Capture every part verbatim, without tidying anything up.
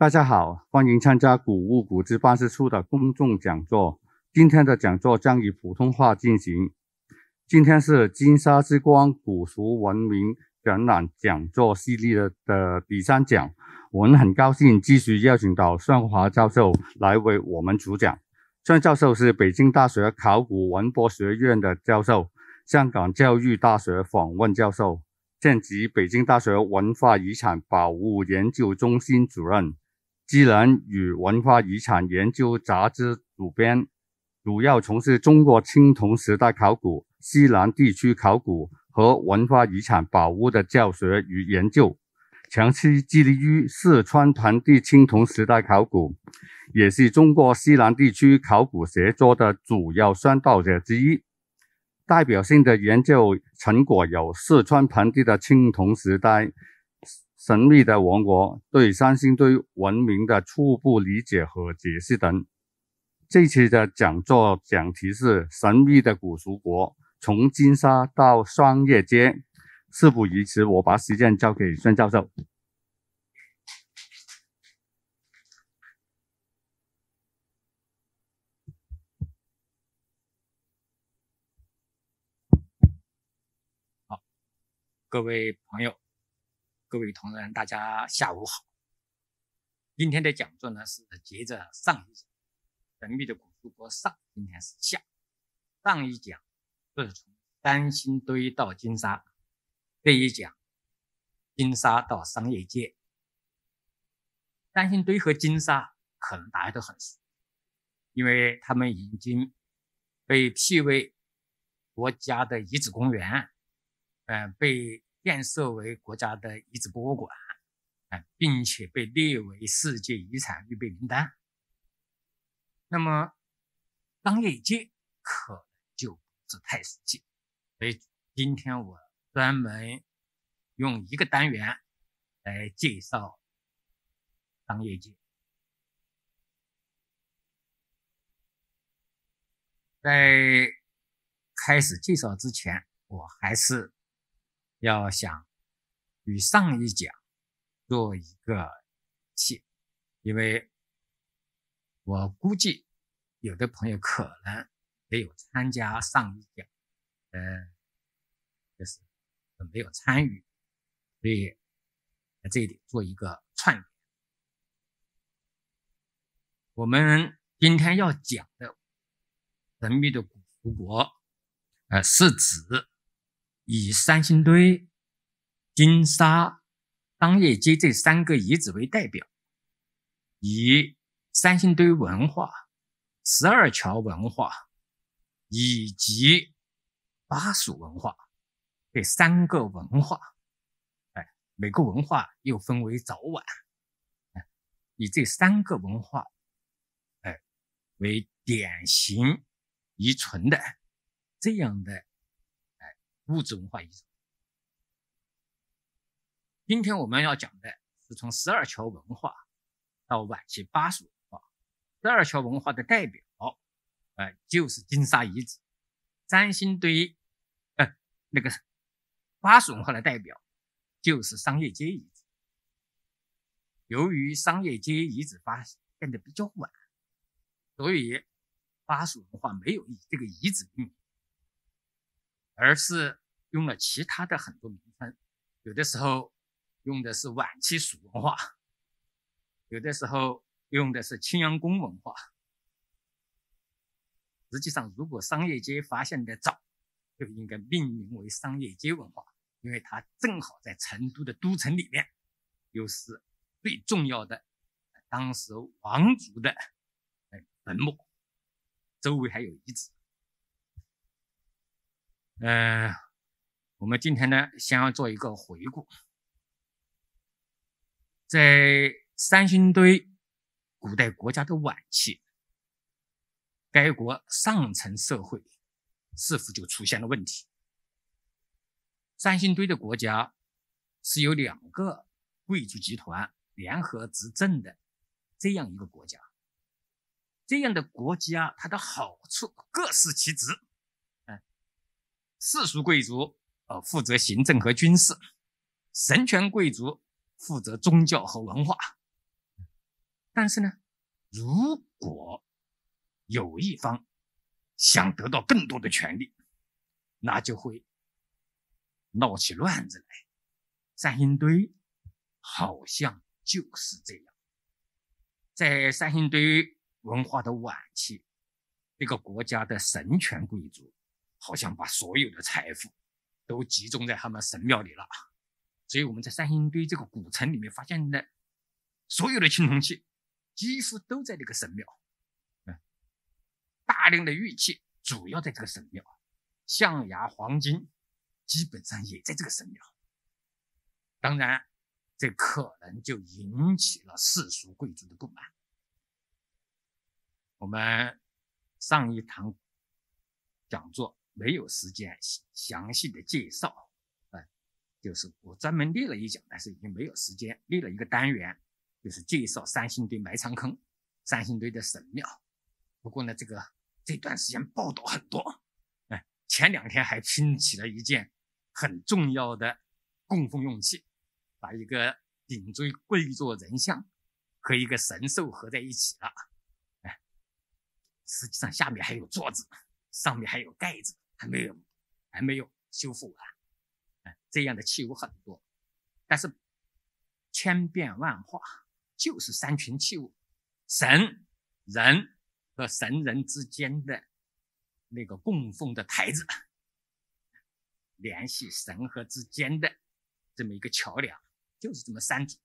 大家好，欢迎参加古物古迹办事处的公众讲座。今天的讲座将以普通话进行。今天是金沙之光古蜀文明展览讲座系列的第三讲，我们很高兴继续邀请到孙华教授来为我们主讲。孙教授是北京大学考古文博学院的教授，香港教育大学访问教授，现级北京大学文化遗产保护研究中心主任，机人与文化遗产研究杂志主编，主要从事中国青铜时代考古、西南地区考古和文化遗产保护的教学与研究，长期致力于四川盆地青铜时代考古，也是中国西南地区考古学作的主要宣导者之一。代表性的研究成果有四川盆地的青铜时代、神秘的王国、对三星堆文明的初步理解和解释等。这期的讲座讲题是神秘的古蜀国，从金沙到商业街。事不宜迟，我把时间交给孙教授。 好，各位朋友，各位同仁，大家下午好。今天的讲座呢是接着上一讲神秘的古蜀国上，今天是下。上一讲是从三星堆到金沙，这一讲金沙到商业街。三星堆和金沙可能大家都很熟，因为他们已经被辟为国家的遗址公园，呃，被建设为国家的遗址博物馆，呃、并且被列为世界遗产预备名单。那么商业街可能就不是太熟悉，所以今天我专门用一个单元来介绍商业街。在开始介绍之前，我还是要想与上一讲做一个切，因为我估计有的朋友可能没有参加上一讲，呃，就是没有参与，所以在这里做一个串联。我们今天要讲的神秘的古蜀国，呃，是指以三星堆、金沙、商业街这三个遗址为代表，以三星堆文化、十二桥文化以及巴蜀文化这三个文化，哎，每个文化又分为早晚，哎，以这三个文化，哎，为典型遗存的这样的哎物质文化遗存。今天我们要讲的是从十二桥文化到晚期巴蜀文化。十二桥文化的代表，呃，就是金沙遗址；三星堆，呃，那个巴蜀文化的代表就是商业街遗址。由于商业街遗址发现的比较晚，所以巴蜀文化没有以这个遗址命名，而是用了其他的很多名称，有的时候用的是晚期蜀文化，有的时候用的是青羊宫文化。实际上，如果商业街发现的早，就应该命名为商业街文化，因为它正好在成都的都城里面，又是最重要的当时王族的坟墓，周围还有遗址。呃，我们今天呢，先要做一个回顾。在三星堆古代国家的晚期，该国上层社会是否就出现了问题？三星堆的国家是由两个贵族集团联合执政的这样一个国家，这样的国家它的好处各司其职。嗯，世俗贵族呃负责行政和军事，神权贵族负责宗教和文化。 但是呢，如果有一方想得到更多的权利，那就会闹起乱子来。三星堆好像就是这样。在三星堆文化的晚期，这个国家的神权贵族好像把所有的财富都集中在他们神庙里了。所以我们在三星堆这个古城里面发现的所有的青铜器几乎都在这个神庙。大量的玉器主要在这个神庙，象牙、黄金基本上也在这个神庙。当然，这可能就引起了世俗贵族的不满。我们上一堂讲座没有时间详细的介绍，呃，就是我专门列了一讲，但是已经没有时间，列了一个单元，就是介绍三星堆埋藏坑、三星堆的神庙。不过呢，这个这段时间报道很多，哎，前两天还拼起了一件很重要的供奉用器，把一个顶椎跪坐人像和一个神兽合在一起了。哎，实际上下面还有桌子，上面还有盖子，还没有还没有修复完。哎，这样的器物很多，但是千变万化，就是三群器物：神、人和神人之间的那个供奉的台子，联系神和之间的这么一个桥梁，就是这么三组。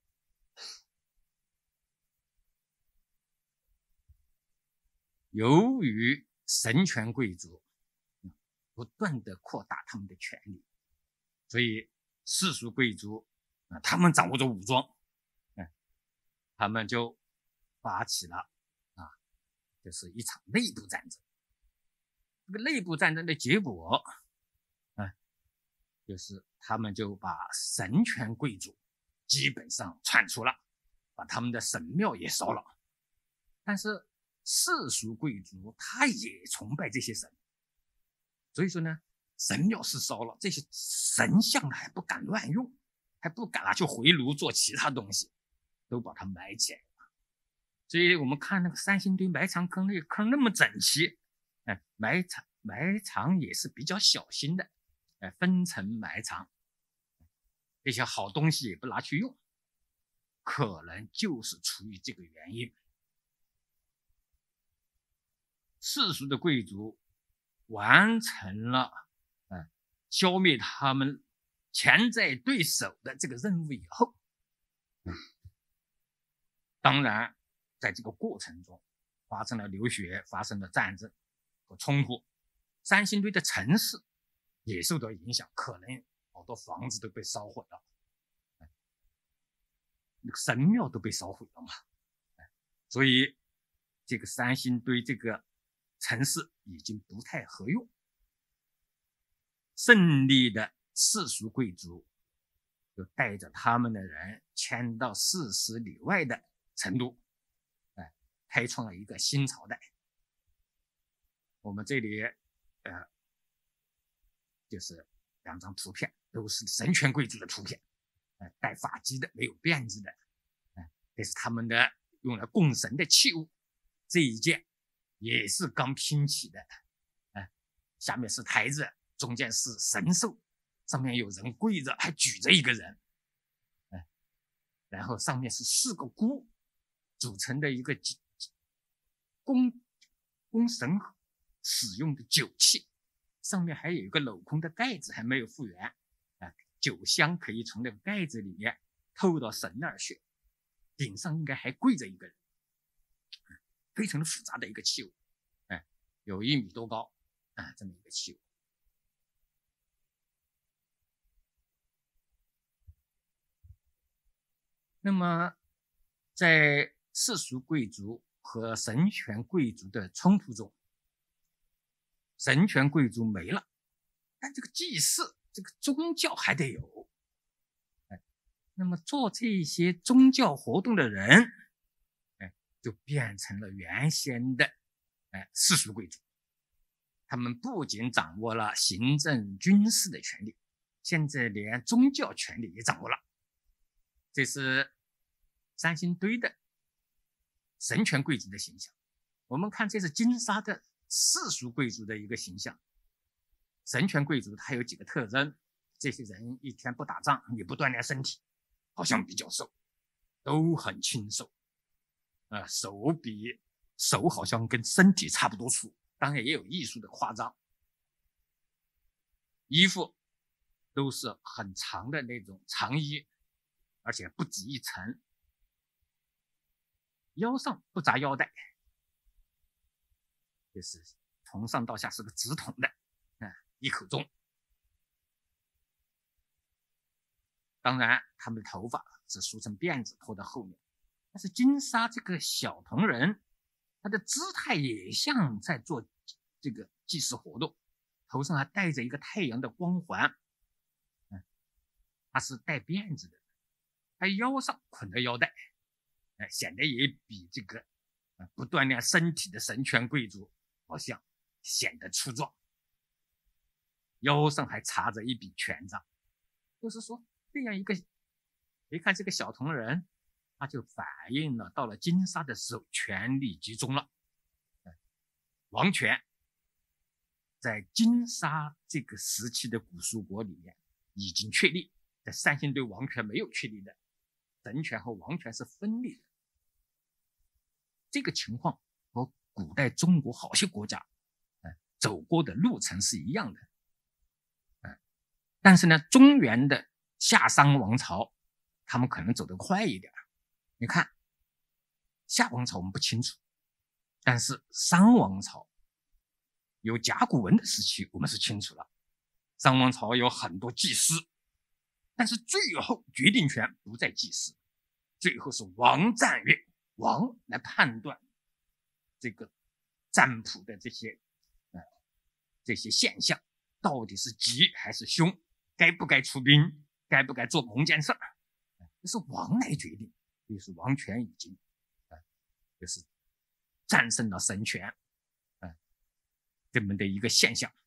由于神权贵族不断的扩大他们的权力，所以世俗贵族他们掌握着武装，他们就发起了啊，就是一场内部战争。这个内部战争的结果，啊，就是他们就把神权贵族基本上铲除了，把他们的神庙也烧了。但是世俗贵族他也崇拜这些神，所以说呢，神庙是烧了，这些神像还不敢乱用，还不敢拿去回炉做其他东西，都把它埋起来了。所以我们看那个三星堆埋藏坑，那个坑那么整齐，哎，埋藏埋藏也是比较小心的，哎，分层埋藏，这些好东西也不拿去用，可能就是出于这个原因。世俗的贵族完成了，呃，消灭他们潜在对手的这个任务以后，嗯，当然在这个过程中发生了流血，发生了战争和冲突，三星堆的城市也受到影响，可能好多房子都被烧毁了，那个神庙都被烧毁了嘛，所以这个三星堆这个城市已经不太合用。胜利的世俗贵族就带着他们的人迁到四十里外的成都，哎，开创了一个新朝代。我们这里呃，就是两张图片，都是神权贵族的图片，呃、戴发髻的，没有辫子的，呃、这是他们的用来供神的器物。这一件也是刚拼起的，呃、下面是台子，中间是神兽，上面有人跪着，还举着一个人，呃、然后上面是四个箍组成的一个供供神使用的酒器，上面还有一个镂空的盖子，还没有复原，呃、酒香可以从那个盖子里面透到神那儿去，顶上应该还跪着一个人，非常的复杂的一个器物，哎，有一米多高啊，这么一个器物。那么在世俗贵族和神权贵族的冲突中，神权贵族没了，但这个祭祀这个宗教还得有，哎，那么做这些宗教活动的人，哎，就变成了原先的哎世俗贵族。他们不仅掌握了行政军事的权利，现在连宗教权利也掌握了。这是三星堆的神权贵族的形象。我们看这是金沙的世俗贵族的一个形象。神权贵族他有几个特征，这些人一天不打仗也不锻炼身体，好像比较瘦，都很清瘦，呃，手比手好像跟身体差不多粗，当然也有艺术的夸张。衣服都是很长的那种长衣，而且不止一层，腰上不扎腰带，就是从上到下是个直筒的，嗯，一口钟。当然他们的头发是梳成辫子拖到后面，但是金沙这个小铜人，他的姿态也像在做这个祭祀活动，头上还戴着一个太阳的光环，嗯，他是戴辫子的，他腰上捆着腰带，呃、显得也比这个、呃、不锻炼身体的神权贵族好像显得粗壮，腰上还插着一柄权杖。就是说这样一个，别看这个小铜人，他就反映了到了金沙的时候权力集中了，王权在金沙这个时期的古蜀国里面已经确立，在三星堆王权没有确立的，神权和王权是分立的。这个情况和古代中国好些国家、呃、走过的路程是一样的、呃、但是呢，中原的夏商王朝他们可能走得快一点。你看夏王朝我们不清楚，但是商王朝有甲骨文的时期我们是清楚了，商王朝有很多祭司，但是最后决定权不在祭司，最后是王占越，王来判断这个占卜的这些、呃、这些现象到底是吉还是凶，该不该出兵，该不该做某件事，这是王来决定，就是王权已经、呃、就是战胜了神权、呃、这么的一个现象。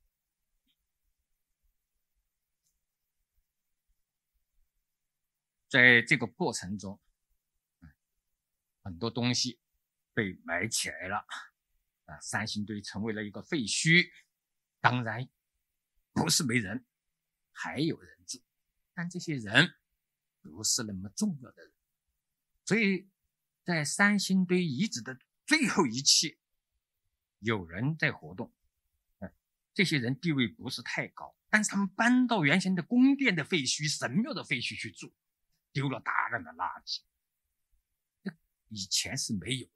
在这个过程中、呃、很多东西被埋起来了、呃、三星堆成为了一个废墟，当然不是没人，还有人住，但这些人不是那么重要的人。所以在三星堆遗址的最后一期有人在活动、呃、这些人地位不是太高，但是他们搬到原先的宫殿的废墟、神庙的废墟去住，丢了大量的垃圾，以前是没有。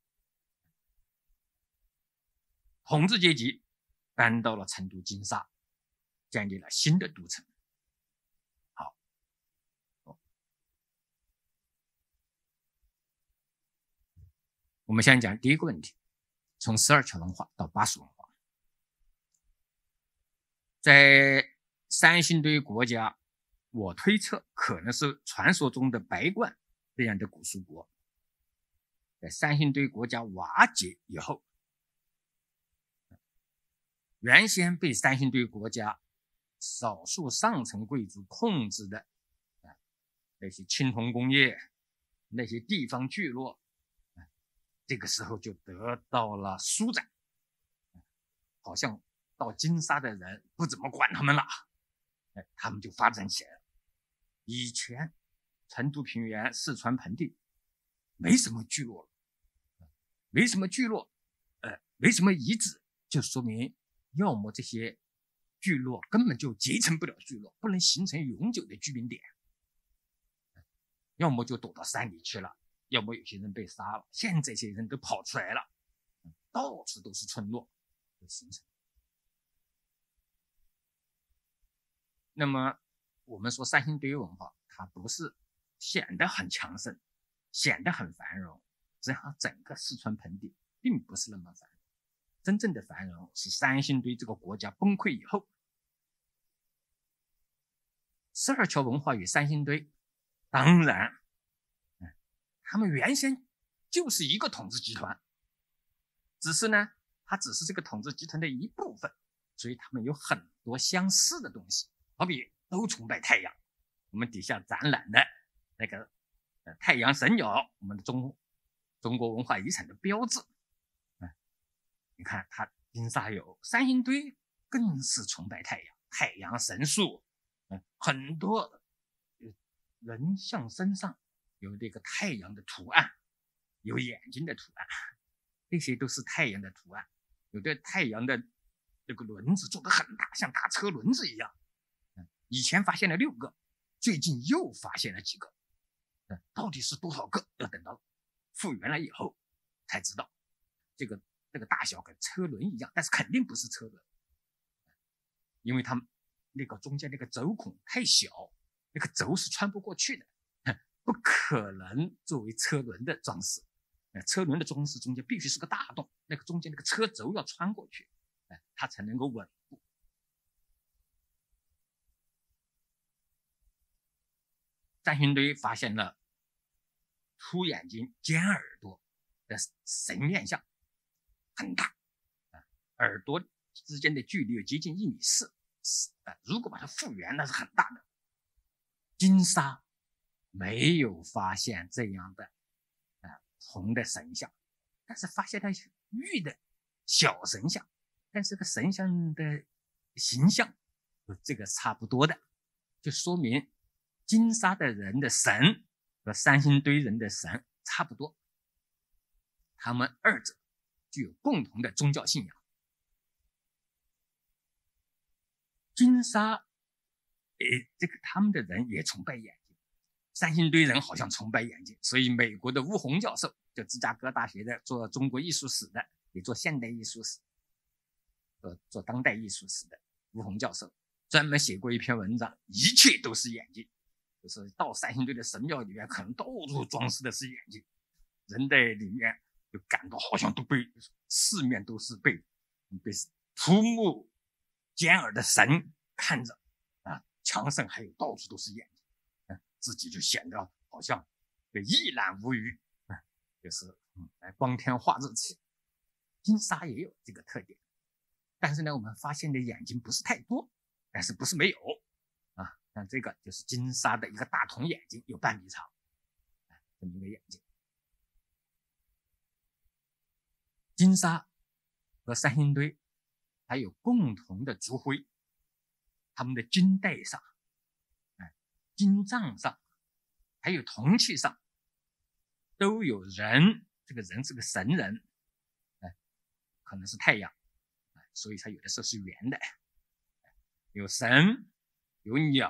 统治阶级搬到了成都金沙，建立了新的都城。好，我们先讲第一个问题，从十二桥文化到巴蜀文化。在三星堆国家，我推测可能是传说中的白冠这样的古蜀国，在三星堆国家瓦解以后，原先被三星堆国家少数上层贵族控制的、啊、那些青铜工业，那些地方聚落、啊、这个时候就得到了舒展，好像到金沙的人不怎么管他们了、哎、他们就发展起来了。以前成都平原四川盆地没什么聚落了，没什么聚落、呃、没什么遗址，就说明要么这些聚落根本就结成不了聚落，不能形成永久的居民点，要么就躲到山里去了，要么有些人被杀了，现在这些人都跑出来了，到处都是村落的形成。那么我们说三星堆文化它不是显得很强盛，显得很繁荣，实际上整个四川盆地并不是那么繁荣，真正的繁荣是三星堆这个国家崩溃以后。十二桥文化与三星堆当然、嗯、他们原先就是一个统治集团，只是呢它只是这个统治集团的一部分，所以他们有很多相似的东西，好比都崇拜太阳，我们底下展览的那个、呃、太阳神鸟，我们的中中国文化遗产的标志。嗯，你看它金沙有三星堆，更是崇拜太阳，太阳神树，嗯，很多人像身上有这个太阳的图案，有眼睛的图案，这些都是太阳的图案。有的太阳的这个轮子做得很大，像大车轮子一样。嗯，以前发现了六个，最近又发现了几个。嗯，到底是多少个？要等到复原了以后才知道。这个这个大小跟车轮一样，但是肯定不是车轮，因为它们那个中间那个轴孔太小，那个轴是穿不过去的，不可能作为车轮的装饰。车轮的装饰中间必须是个大洞，那个中间那个车轴要穿过去，它才能够稳固。三星堆发现了凸眼睛、尖耳朵的神面像，很大，耳朵之间的距离有接近一米四，如果把它复原，那是很大的。金沙没有发现这样的铜的神像，但是发现了玉的小神像，但是这个神像的形象这个差不多的，就说明金沙的人的神和三星堆人的神差不多，他们二者具有共同的宗教信仰。金沙，诶，这个他们的人也崇拜眼睛，三星堆人好像崇拜眼睛，所以美国的巫红教授，就芝加哥大学的做中国艺术史的，也做现代艺术史，做做当代艺术史的巫红教授，专门写过一篇文章，一切都是眼睛，就是到三星堆的神庙里面，可能到处装饰的是眼睛，人在里面就感到好像都被四面都是被被涂目尖耳的神看着啊，墙上还有到处都是眼睛，啊、自己就显得好像一览无余，啊、就是嗯，光天化日之下。金沙也有这个特点，但是呢，我们发现的眼睛不是太多，但是不是没有啊？像这个就是金沙的一个大铜眼睛，有半米长，啊、这么一个眼睛。金沙和三星堆还有共同的族徽，他们的金带上、金杖上，还有铜器上，都有人，这个人是个神人，可能是太阳，所以它有的时候是圆的，有神，有鸟，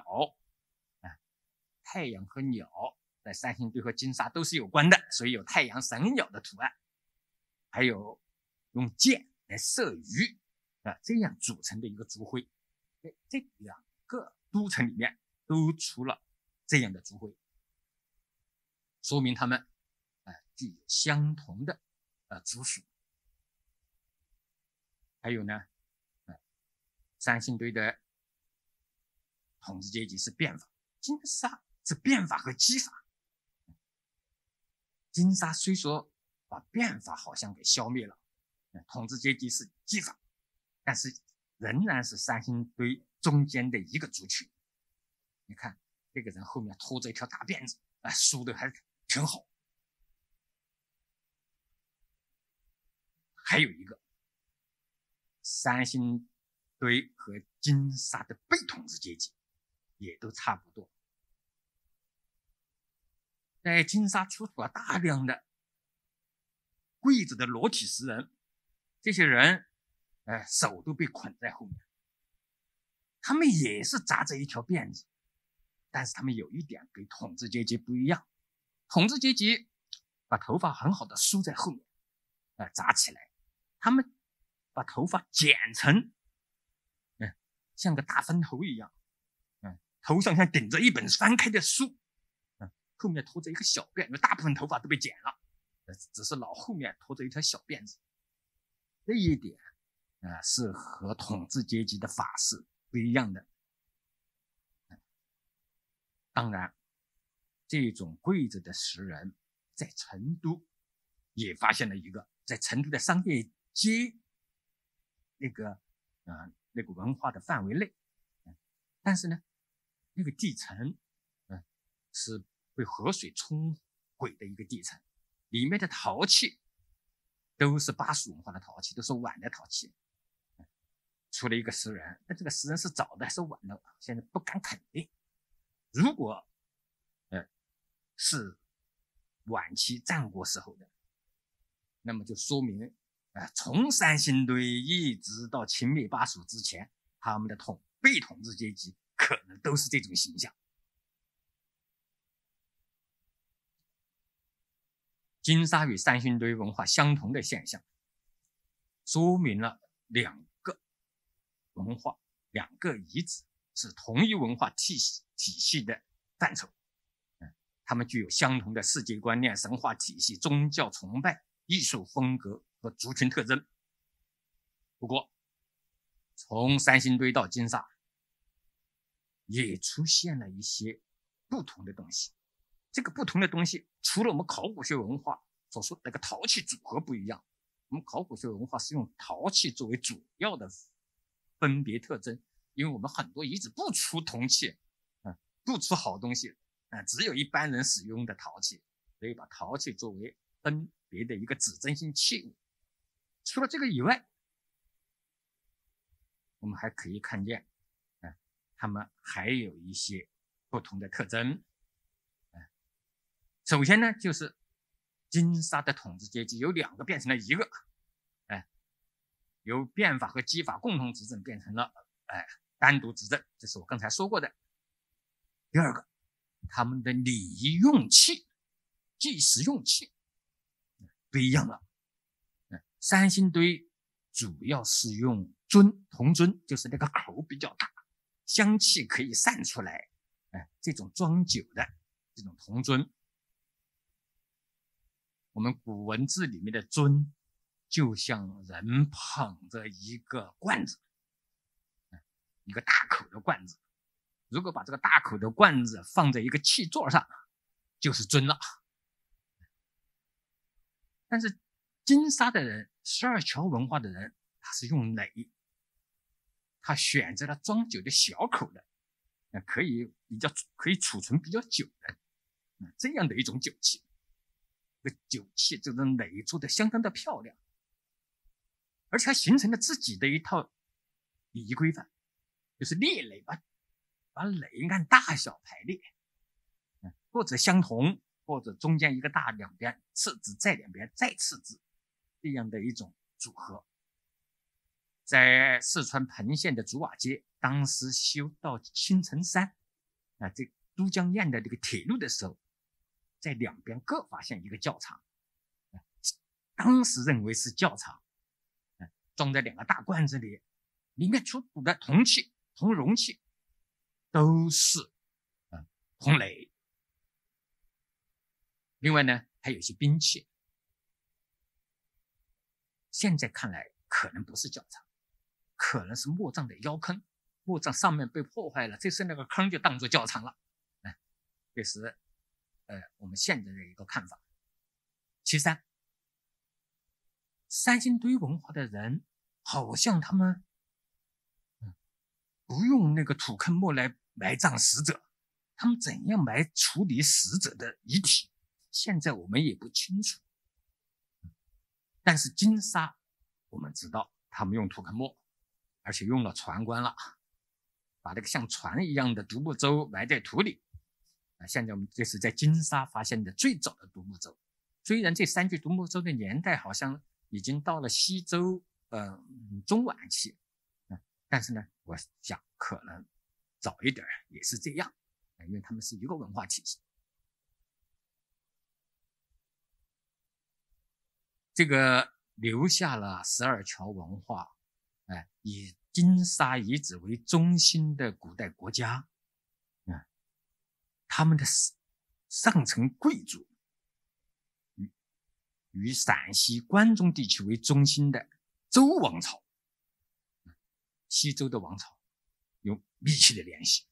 太阳和鸟在三星堆和金沙都是有关的，所以有太阳、神、鸟的图案，还有用箭来射鱼。啊，这样组成的一个族徽，这两个都城里面都出了这样的族徽，说明他们呃具有相同的呃族属。还有呢，呃，三星堆的统治阶级是变法，金沙是变法和击法。金沙虽说把变法好像给消灭了，统治阶级是击法，但是仍然是三星堆中间的一个族群。你看这个人后面拖着一条大辫子，啊，梳的还挺好。还有一个，三星堆和金沙的被统治阶级也都差不多。在金沙出土了大量的跪着的裸体石人，这些人呃，手都被捆在后面，他们也是扎着一条辫子，但是他们有一点跟统治阶级不一样，统治阶级把头发很好的梳在后面，呃，扎起来，他们把头发剪成，嗯，像个大分头一样，嗯，头上像顶着一本翻开的书，嗯，后面拖着一个小辫，因为大部分头发都被剪了，只是脑后面拖着一条小辫子，这一点。呃，是和统治阶级的法式不一样的。当然，这种跪着的石人在成都也发现了一个，在成都的商业街那个呃那个文化的范围内，但是呢，那个地层，嗯、呃，是被河水冲毁的一个地层， 里面的陶器都是巴蜀文化的陶器，都是碗的陶器。出了一个石人，那这个石人是早的还是晚的，现在不敢肯定。如果呃是晚期战国时候的，那么就说明呃从三星堆一直到秦灭巴蜀之前，他们的统被统治阶级可能都是这种形象。金沙与三星堆文化相同的现象，说明了两个文化、两个遗址是同一文化体系体系的范畴。嗯，他们具有相同的世界观念、神话体系、宗教崇拜、艺术风格和族群特征。不过，从三星堆到金沙，也出现了一些不同的东西。这个不同的东西，除了我们考古学文化所说的那个陶器组合不一样，我们考古学文化是用陶器作为主要的分别特征，因为我们很多遗址不出铜器，嗯，不出好东西，嗯，只有一般人使用的陶器，所以把陶器作为分别的一个指征性器物。除了这个以外，我们还可以看见，嗯，它们还有一些不同的特征。首先呢，就是金沙的统治阶级由两个变成了一个，哎，由变法和基法共同执政变成了哎单独执政，这是我刚才说过的。第二个，他们的礼仪用器、祭祀用器不一样了。三星堆主要是用尊铜尊，就是那个口比较大，香气可以散出来，哎，这种装酒的这种铜尊。我们古文字里面的尊，就像人捧着一个罐子，一个大口的罐子。如果把这个大口的罐子放在一个器座上，就是尊了。但是金沙的人，十二桥文化的人，他是用垒，他选择了装酒的小口的，可以比较可以储存比较久的这样的一种酒器。这个酒器这种垒做的相当的漂亮，而且还形成了自己的一套礼仪规范，就是列垒，把把垒按大小排列，或者相同，或者中间一个大，两边次之，再两边再次之，这样的一种组合。在四川盆县的竹瓦街，当时修到青城山啊，这都江堰的这个铁路的时候，在两边各发现一个窖藏，当时认为是窖藏，装在两个大罐子里，里面出土的铜器、铜容器都是铜垒。另外呢，还有一些兵器，现在看来可能不是窖藏，可能是墓葬的腰坑，墓葬上面被破坏了，这是那个坑就当作窖藏了。这是呃，我们现在的一个看法。其三，三星堆文化的人好像他们、嗯、不用那个土坑墓来埋葬死者，他们怎样埋处理死者的遗体，现在我们也不清楚。但是金沙我们知道他们用土坑墓，而且用了船棺了，把那个像船一样的独木舟埋在土里。现在我们这是在金沙发现的最早的独木舟，虽然这三具独木舟的年代好像已经到了西周呃中晚期，但是呢，我想可能早一点也是这样，因为他们是一个文化体系。这个留下了十二桥文化，哎，以金沙遗址为中心的古代国家。他们的上层贵族与与陕西关中地区为中心的周王朝，西周的王朝有密切的联系。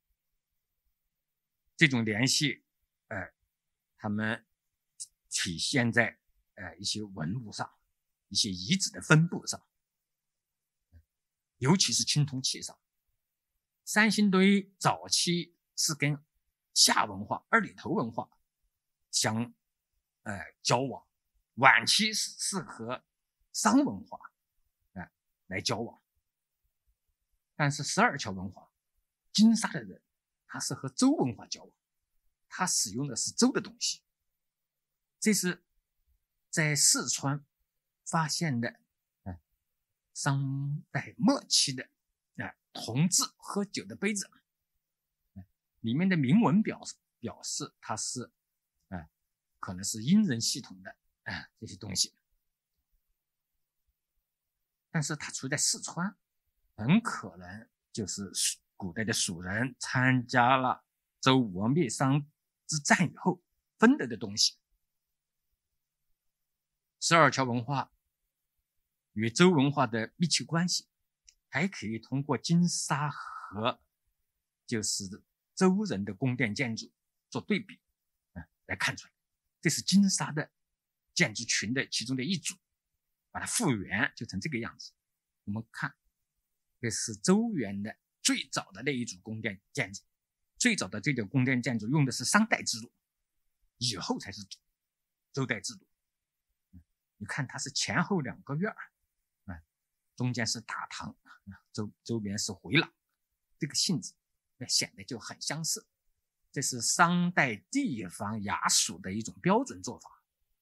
这种联系，呃，他们体现在呃一些文物上，一些遗址的分布上，尤其是青铜器上。三星堆早期是跟夏文化、二里头文化相呃交往，晚期是是和商文化呃来交往，但是十二桥文化，金沙的人他是和周文化交往，他使用的是周的东西。这是在四川发现的呃商代末期的呃铜制喝酒的杯子，呃、里面的铭文表示表示它是呃可能是殷人系统的呃这些东西，但是它处在四川，很可能就是古代的蜀人参加了周武王灭商之战以后分得的东西。十二桥文化与周文化的密切关系，还可以通过金沙和就是周人的宫殿建筑做对比，嗯、来看出来。这是金沙的建筑群的其中的一组，把它复原就成这个样子。我们看，这是周原的最早的那一组宫殿建筑，最早的这个宫殿建筑用的是商代制度，以后才是周代制度。你看它是前后两个院，嗯，中间是大堂，周周边是回廊，这个性质显得就很相似。这是商代地方衙署的一种标准做法。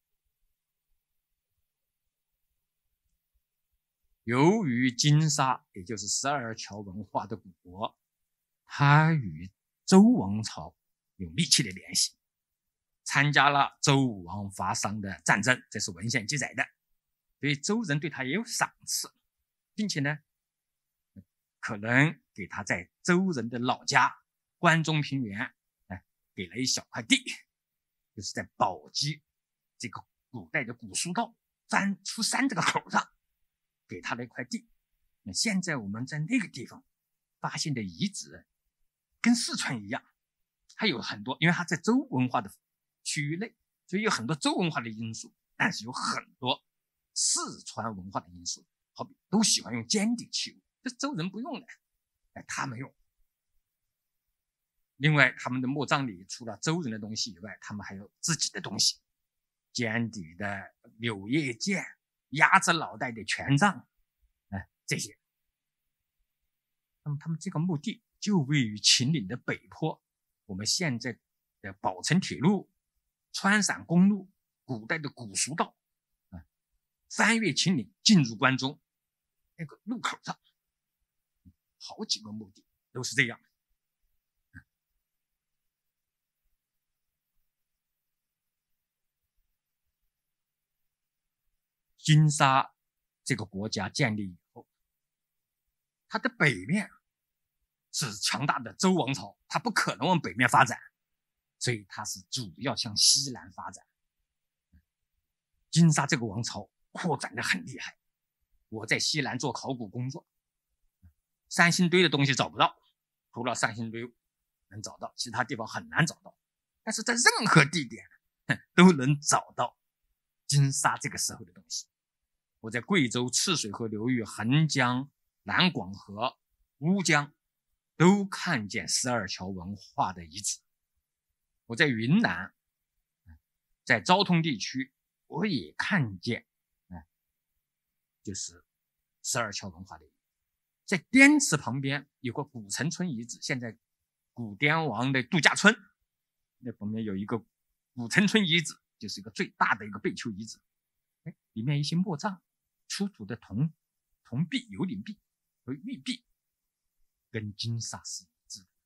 由于金沙也就是十二桥文化的古国，它与周王朝有密切的联系，参加了周武王伐商的战争，这是文献记载的，所以周人对他也有赏赐，并且呢可能给他在周人的老家关中平原给了一小块地，就是在宝鸡这个古代的古蜀道山出山这个口上给他了一块地。那现在我们在那个地方发现的遗址跟四川一样，它有很多，因为它在周文化的区域内，所以有很多周文化的因素，但是有很多四川文化的因素，好比都喜欢用尖底器物，这周人不用的，哎，他们用。另外他们的墓葬里除了周人的东西以外，他们还有自己的东西，尖底的柳叶剑，鸭子脑袋的权杖，哎，这些。那么他们这个墓地就位于秦岭的北坡，我们现在的宝成铁路、川陕公路、古代的古蜀道，啊，翻越秦岭进入关中那个路口上，好几个墓地都是这样。金沙这个国家建立以后，它的北面是强大的周王朝，它不可能往北面发展，所以它是主要向西南发展。金沙这个王朝扩展得很厉害，我在西南做考古工作，三星堆的东西找不到，除了三星堆能找到，其他地方很难找到，但是在任何地点都能找到金沙这个时候的东西。我在贵州赤水河流域、横江、南广河、乌江都看见十二桥文化的遗址。我在云南，在昭通地区，我也看见，就是十二桥文化的遗址。在滇池旁边有个古城村遗址，现在古滇王的度假村那旁边有一个古城村遗址，就是一个最大的一个贝丘遗址，里面一些墓葬出土的铜铜币、有领币和玉璧跟金沙是一致的。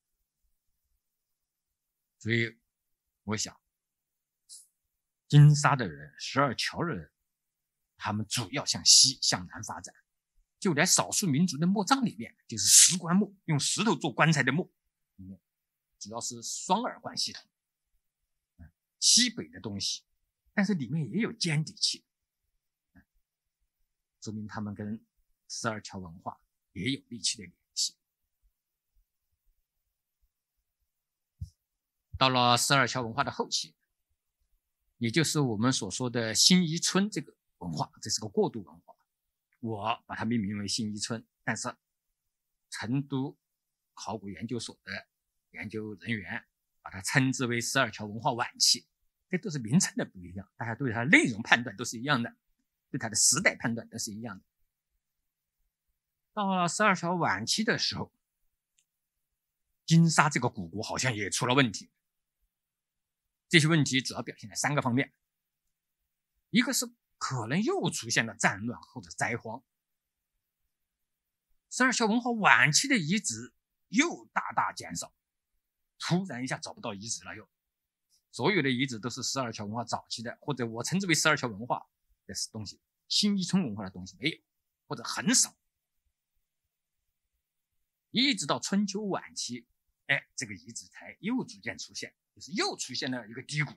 所以我想金沙的人、十二桥的人，他们主要向西向南发展，就连少数民族的墓葬里面，就是石棺墓，用石头做棺材的墓里面，主要是双耳棺系统，西北的东西，但是里面也有尖底器，说明他们跟十二桥文化也有密切的联系。到了十二桥文化的后期，也就是我们所说的新一村这个文化，这是个过渡文化，我把它命名为新一村，但是成都考古研究所的研究人员把它称之为十二桥文化晚期， 这都是名称的不一样，大家对它的内容判断都是一样的，对它的时代判断都是一样的。到了十二桥晚期的时候，金沙这个古国好像也出了问题。这些问题主要表现在三个方面，一个是可能又出现了战乱或者灾荒，十二桥文化晚期的遗址又大大减少，突然一下找不到遗址了又。所有的遗址都是十二桥文化早期的，或者我称之为十二桥文化的东西，新一村文化的东西没有，或者很少。一直到春秋晚期，哎，这个遗址才又逐渐出现，就是又出现了一个低谷。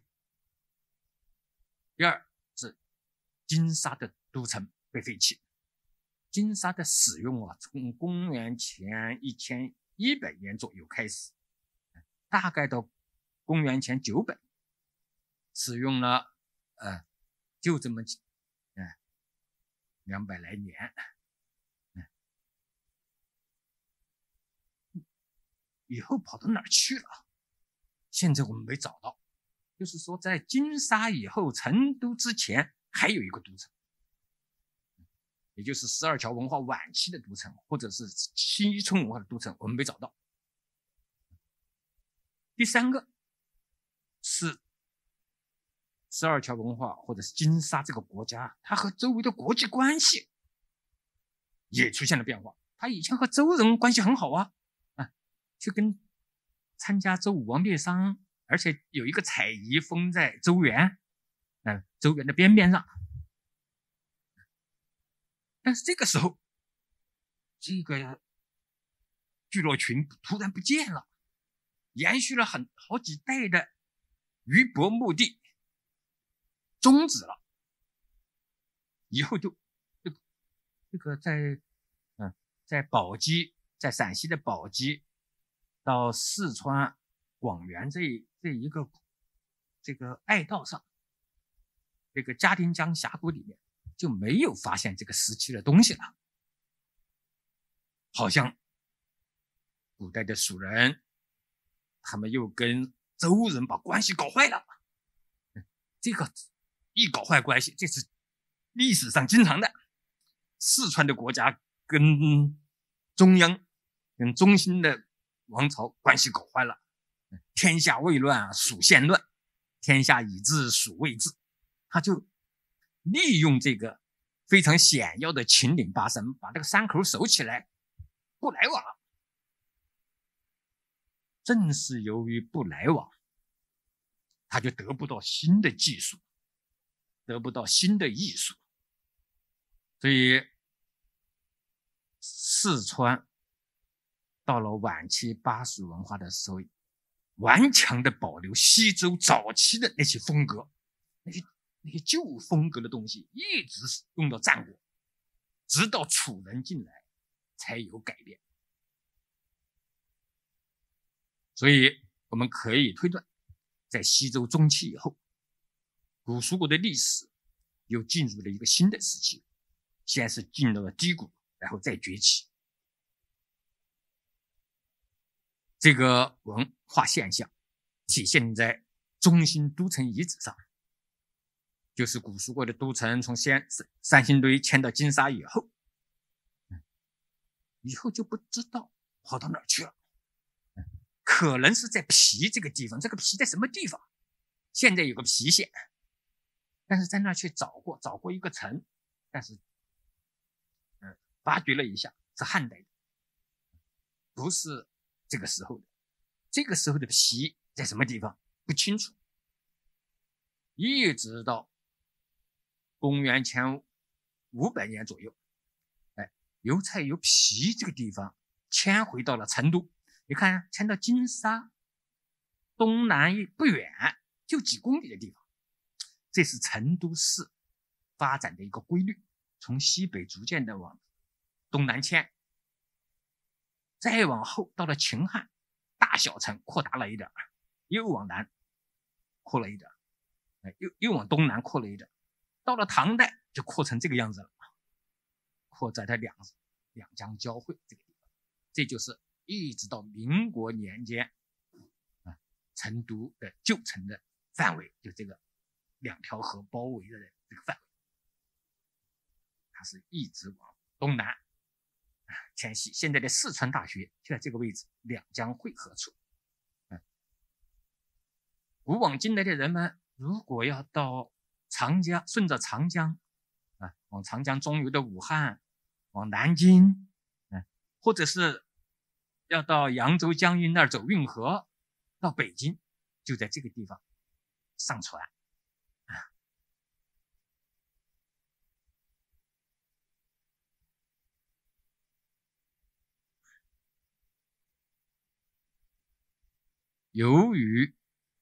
第二是金沙的都城被废弃，金沙的使用啊，从公元前一千一百年左右开始，大概到公元前九百，使用了呃，就这么嗯两百来年，嗯，以后跑到哪儿去了？现在我们没找到。就是说，在金沙以后，成都之前还有一个都城，也就是十二桥文化晚期的都城，或者是新一村文化的都城，我们没找到。第三个是十二桥文化或者是金沙这个国家，它和周围的国际关系也出现了变化。它以前和周人关系很好啊，啊，去跟参加周武王灭商，而且有一个彩仪封在周原，嗯、呃，周原的边边上。但是这个时候，这个聚落群突然不见了，延续了很好几代的渔伯墓地终止了，以后就这个这个在嗯在宝鸡，在陕西的宝鸡到四川广元这这一个这个隘道上，这个嘉丁江峡谷里面就没有发现这个时期的东西了，好像古代的蜀人他们又跟周人把关系搞坏了。这个一搞坏关系，这是历史上经常的。四川的国家跟中央跟中心的王朝关系搞坏了，天下未乱蜀先乱，天下已治蜀未治，他就利用这个非常险要的秦岭八山，把这个山口守起来，不来往了。正是由于不来往，他就得不到新的技术，得不到新的艺术，所以四川到了晚期巴蜀文化的时候，顽强的保留西周早期的那些风格，那些那些旧风格的东西，一直用到战国，直到楚人进来才有改变。所以我们可以推断，在西周中期以后，古蜀国的历史又进入了一个新的时期，先是进入了低谷，然后再崛起。这个文化现象体现在中心都城遗址上，就是古蜀国的都城从先三星堆迁到金沙以后，以后就不知道跑到哪儿去了。可能是在皮这个地方，这个皮在什么地方？现在有个皮县，但是在那儿去找过，找过一个城，但是，呃，发掘了一下是汉代的，不是这个时候的。这个时候的皮在什么地方不清楚，一直到公元前五百年左右，哎，邮差由皮这个地方迁回到了成都。你看，迁到金沙东南不远，就几公里的地方，这是成都市发展的一个规律，从西北逐渐的往东南迁，再往后到了秦汉，大小城扩大了一点，又往南扩了一点，又又往东南扩了一点，到了唐代就扩成这个样子了，扩在它两两江交汇这个地方，这就是一直到民国年间，啊，成都的旧城的范围就这个两条河包围的这个范围，它是一直往东南迁徙。现在的四川大学就在这个位置，两江汇合处。嗯，古往今来的人们，如果要到长江，顺着长江啊，往长江中游的武汉，往南京，嗯，或者是要到扬州江阴那儿走运河到北京，就在这个地方上船。由于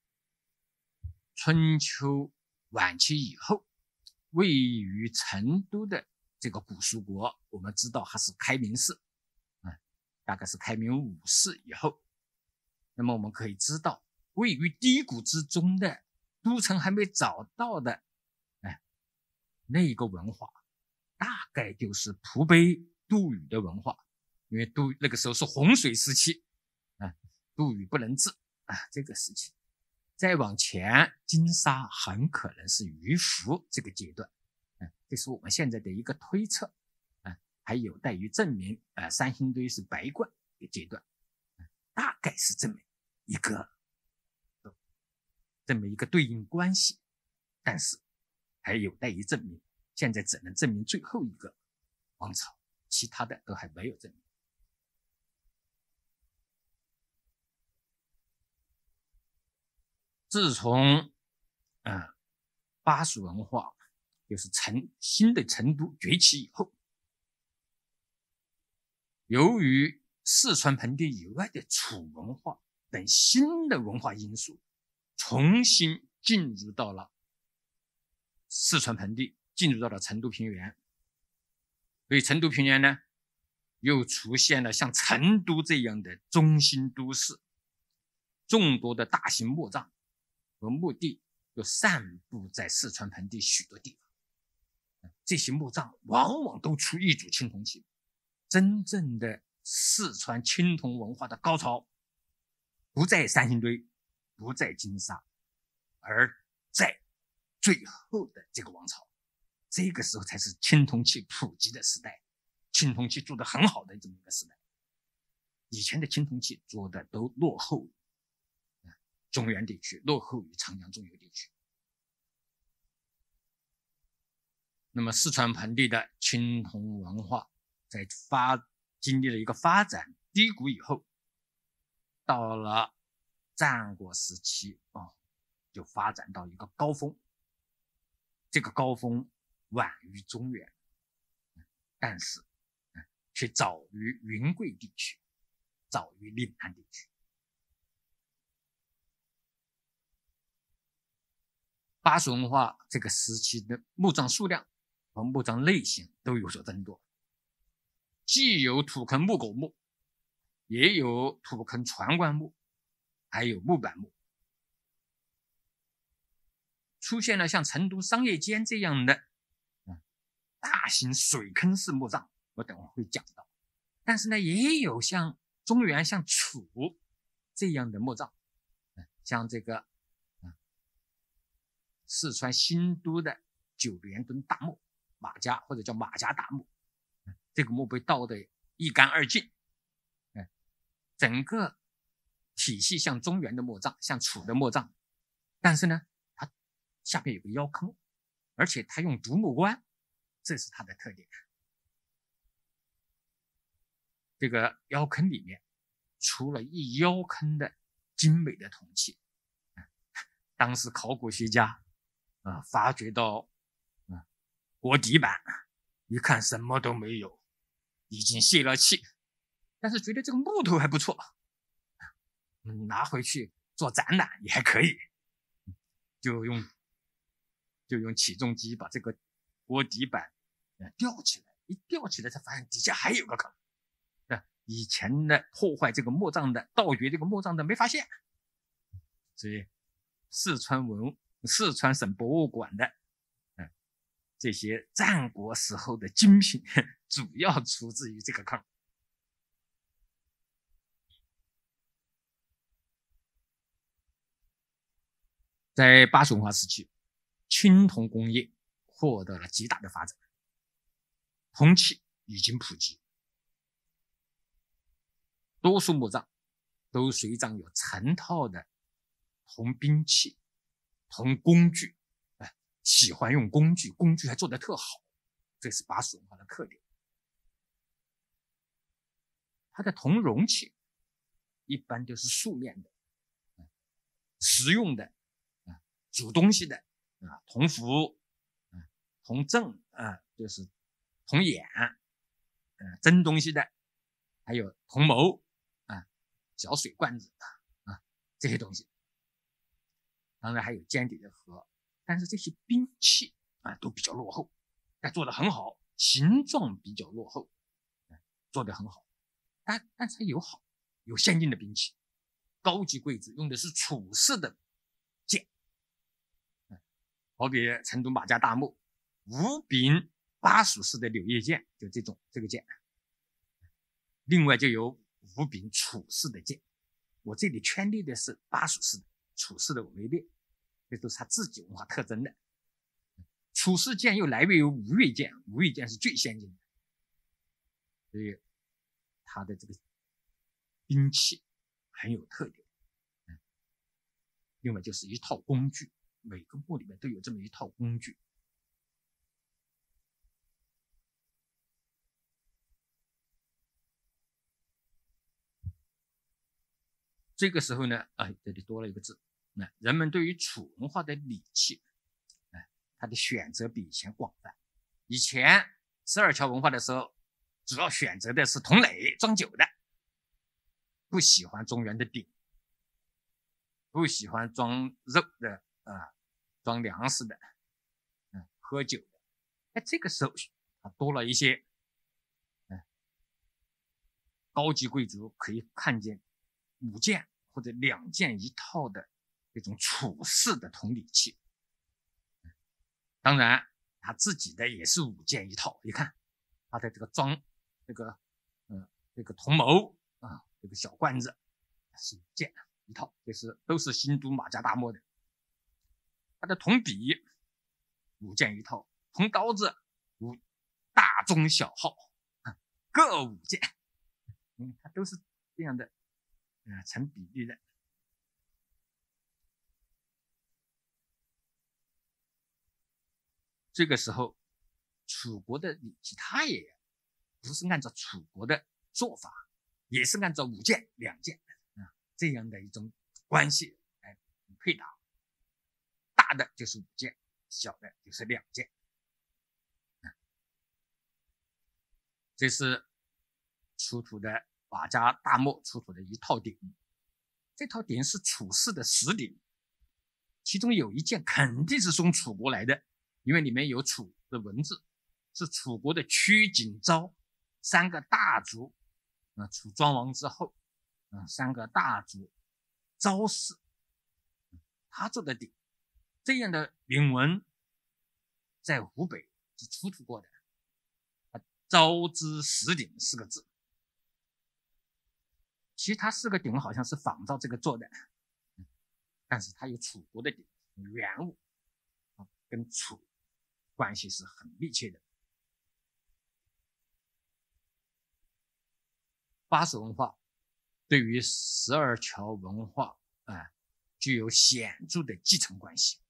春秋晚期以后，位于成都的这个古蜀国，我们知道它是开明氏，嗯，大概是开明五世以后。那么我们可以知道，位于低谷之中的都城还没找到的，哎，那一个文化，大概就是蒲碑杜宇的文化，因为杜那个时候是洪水时期，啊，杜宇不能治啊，这个时期。再往前，金沙很可能是鱼凫这个阶段，嗯，这是我们现在的一个推测，嗯，还有待于证明，呃，三星堆是白冠的阶段，嗯，大概是这么一个这么一个对应关系，但是还有待于证明，现在只能证明最后一个王朝，其他的都还没有证明。自从呃巴蜀文化就是成新的成都崛起以后，由于四川盆地以外的楚文化等新的文化因素重新进入到了四川盆地，进入到了成都平原，所以成都平原呢又出现了像成都这样的中心都市，众多的大型墓葬和墓地又散布在四川盆地许多地方，这些墓葬往往都出一组青铜器。真正的四川青铜文化的高潮不在三星堆，不在金沙，而在最后的这个王朝，这个时候才是青铜器普及的时代，青铜器做得很好的这么一个时代。以前的青铜器做的都落后中原地区，落后于长江中游地区。那么四川盆地的青铜文化在发经历了一个发展低谷以后，到了战国时期啊，就发展到一个高峰。这个高峰晚于中原，但是却早于云贵地区，早于岭南地区。巴蜀文化这个时期的墓葬数量和墓葬类型都有所增多，既有土坑木狗墓，也有土坑船棺墓，还有木板墓。出现了像成都商业街这样的大型水坑式墓葬，我等会会讲到。但是呢，也有像中原像楚这样的墓葬，像这个四川新都的九连墩大墓，马家或者叫马家大墓，这个墓被盗得一干二净，整个体系像中原的墓葬，像楚的墓葬，但是呢，它下面有个腰坑，而且它用独木棺，这是它的特点。这个腰坑里面出了一腰坑的精美的铜器，当时考古学家啊，发掘到啊锅底板，一看什么都没有，已经泄了气，但是觉得这个木头还不错，嗯，拿回去做展览也还可以，就用就用起重机把这个锅底板吊起来，一吊起来才发现底下还有个坑，以前的破坏这个墓葬的盗掘这个墓葬的没发现，所以四川文四川省博物馆的、嗯、这些战国时候的精品主要出自于这个坑。在巴蜀文化时期， 青铜工业获得了极大的发展，铜器已经普及，多数墓葬都随葬有成套的铜兵器、铜工具，哎，喜欢用工具，工具还做得特好，这是巴蜀文化的特点。它的铜容器一般都是素面的，实用的，煮东西的，铜壶、铜正，就是铜眼，蒸东西的，还有铜谋，小水罐子啊，这些东西。当然还有尖底的盒，但是这些兵器啊都比较落后，但做得很好，形状比较落后，做得很好，但但是它有好，有先进的兵器，高级贵族用的是楚式的剑，好比成都马家大墓五柄巴蜀式的柳叶剑，就这种这个剑，另外就有五柄楚式的剑，我这里圈列的是巴蜀式的，楚式的我没列，这都是它自己文化特征的。楚式剑又来源于吴越剑，吴越剑是最先进的，所以它的这个兵器很有特点。另外就是一套工具，每个墓里面都有这么一套工具。这个时候呢，啊，这里多了一个字，那人们对于楚文化的礼器，哎，它的选择比以前广泛。以前十二桥文化的时候，主要选择的是铜垒装酒的，不喜欢中原的鼎，不喜欢装肉的啊，装粮食的，嗯，喝酒的。哎，这个时候它多了一些，哎，高级贵族可以看见五件或者两件一套的这种楚式的铜礼器。当然他自己的也是五件一套，你看他的这个装这个嗯这个铜谋啊，这个小罐子是五件一套，这是都是新都马家大墓的。他的铜笔五件一套，铜刀子五大中小号各五件，嗯，它都是这样的，呃，成比例的。这个时候，楚国的礼器，它也不是按照楚国的做法，也是按照五件两件啊这样的一种关系来配搭，大的就是五件，小的就是两件。啊、这是出土的马家大墓出土的一套鼎，这套鼎是楚式的石鼎，其中有一件肯定是从楚国来的。因为里面有楚的文字，是楚国的屈景昭三个大族，啊，楚庄王之后，啊，三个大族昭氏，他做的鼎，这样的铭文在湖北是出土过的，啊，昭之石鼎四个字，其他四个鼎好像是仿照这个做的，但是它有楚国的鼎原物，啊，跟楚关系是很密切的。巴蜀文化对于十二桥文化啊具有显著的继承关系。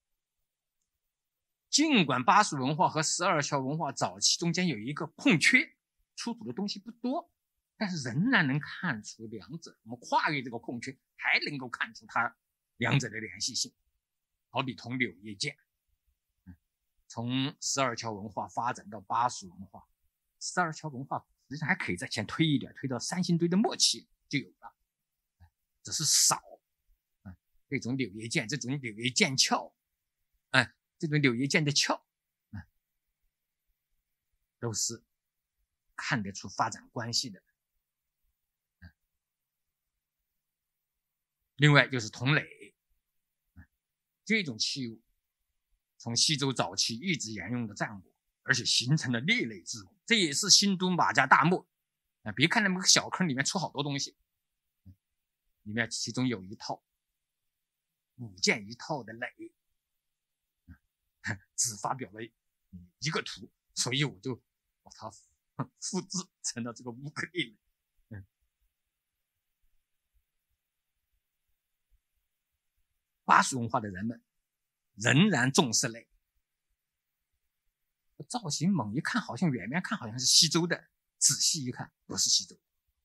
尽管巴蜀文化和十二桥文化早期中间有一个空缺，出土的东西不多，但是仍然能看出两者，我们跨越这个空缺，还能够看出它两者的联系性。好比铜柳叶剑，从十二桥文化发展到巴蜀文化，十二桥文化实际上还可以再前推一点，推到三星堆的末期就有了，只是少。这种柳叶剑，这种柳叶剑鞘，哎，这种柳叶剑的鞘，都是看得出发展关系的。另外就是铜垒，这种器物从西周早期一直沿用到战国，而且形成了累累之功。这也是新都马家大墓啊，别看那么个小坑里面出好多东西，里面其中有一套五件一套的垒， 只发表了一个图，所以我就把它复制成了这个乌克丽丽。嗯，巴蜀文化的人们仍然重视雷，造型猛一看好像远远看好像是西周的，仔细一看不是西周。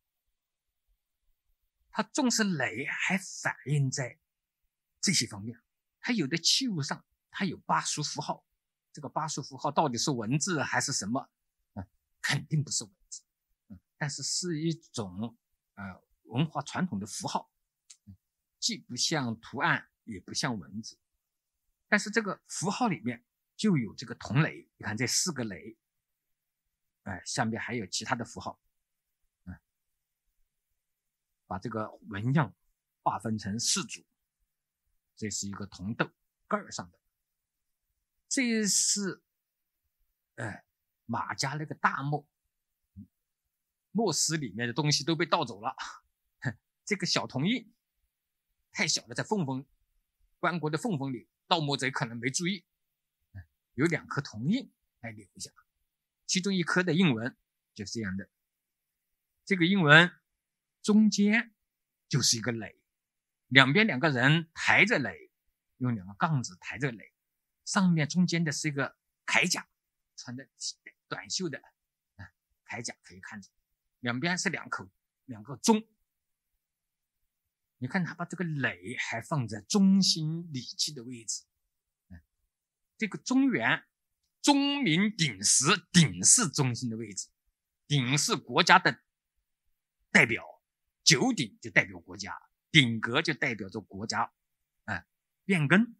它重视雷还反映在这些方面，它有的器物上它有巴蜀符号，这个巴蜀符号到底是文字还是什么？嗯，肯定不是文字，嗯，但是是一种呃文化传统的符号，嗯，既不像图案也不像文字，但是这个符号里面就有这个铜雷，你看这四个雷，哎、呃，下面还有其他的符号，嗯，把这个纹样划分成四组，这是一个铜豆盖上的，这是呃马家那个大墓，墓室里面的东西都被盗走了，这个小铜印太小了，在缝缝棺椁的缝缝里，盗墓贼可能没注意，有两颗铜印还留下，其中一颗的印文就是这样的，这个印文中间就是一个垒，两边两个人抬着垒，用两个杠子抬着垒，上面中间的是一个铠甲，穿的短袖的铠甲可以看着，两边是两口两个钟，你看他把这个垒还放在中心礼器的位置，这个中原钟鸣鼎食，鼎是中心的位置，鼎是国家的代表，九鼎就代表国家，鼎革就代表着国家呃变更。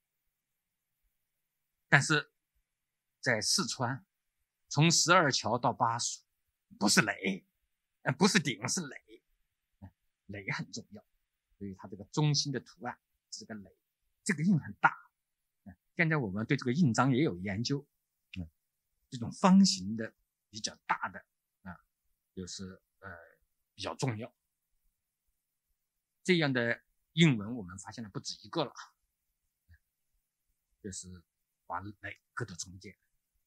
但是在四川，从十二桥到巴蜀不是垒，呃不是鼎是垒，垒很重要，所以它这个中心的图案是这个垒，这个印很大。现在我们对这个印章也有研究，嗯，这种方形的比较大的啊，就是呃比较重要。这样的印文我们发现了不止一个了，就是把垒搁到中间。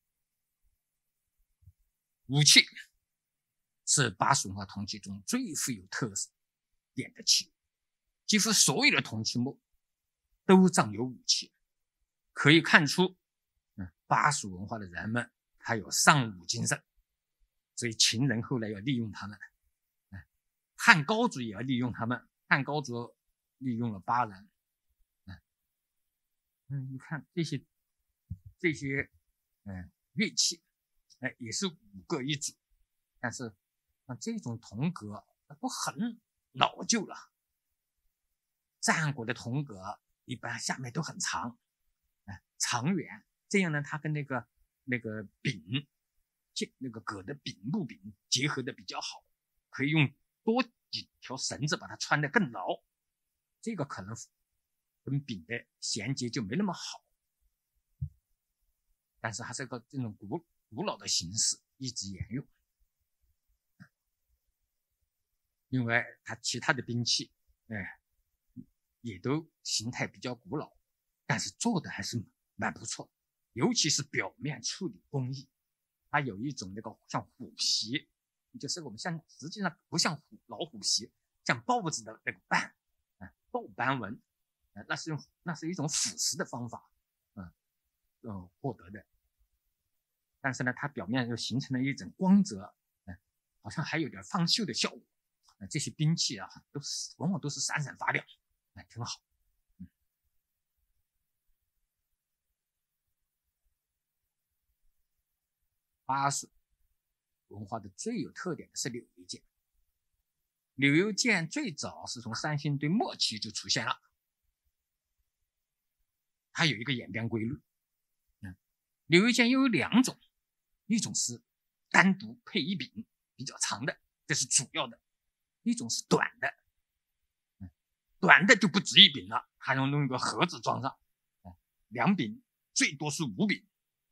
武器是巴蜀文化铜器中最富有特点的器物，几乎所有的铜器墓都藏有武器。可以看出，嗯，巴蜀文化的人们他有尚武精神，所以秦人后来要利用他们，嗯，汉高祖也要利用他们，汉高祖利用了巴人，嗯，嗯，你看这些这些嗯乐器，哎，也是五个一组，但是那这种铜革不很老旧了，战国的铜革一般下面都很长。长圆，这样呢，它跟那个那个柄，那个革的柄木柄结合的比较好，可以用多几条绳子把它穿得更牢。这个可能跟柄的衔接就没那么好，但是它是个这种古古老的形式一直沿用。因为它其他的兵器，哎，也都形态比较古老，但是做的还是蛮不错，尤其是表面处理工艺，它有一种那个像虎皮，就是我们像实际上不像虎老虎皮，像豹子的那个斑，啊，豹斑纹，啊，那是用那是一种腐蚀的方法，嗯嗯获得的。但是呢，它表面又形成了一种光泽，嗯，好像还有点放锈的效果。啊，这些兵器啊，都是往往都是闪闪发亮，哎，挺好。巴蜀文化的最有特点的是柳油剑。柳油剑最早是从三星堆末期就出现了，它有一个演变规律。嗯，柳油剑又有两种，一种是单独配一柄比较长的，这是主要的；一种是短的，嗯，短的就不止一柄了，它要弄一个盒子装上，嗯，两柄最多是五柄。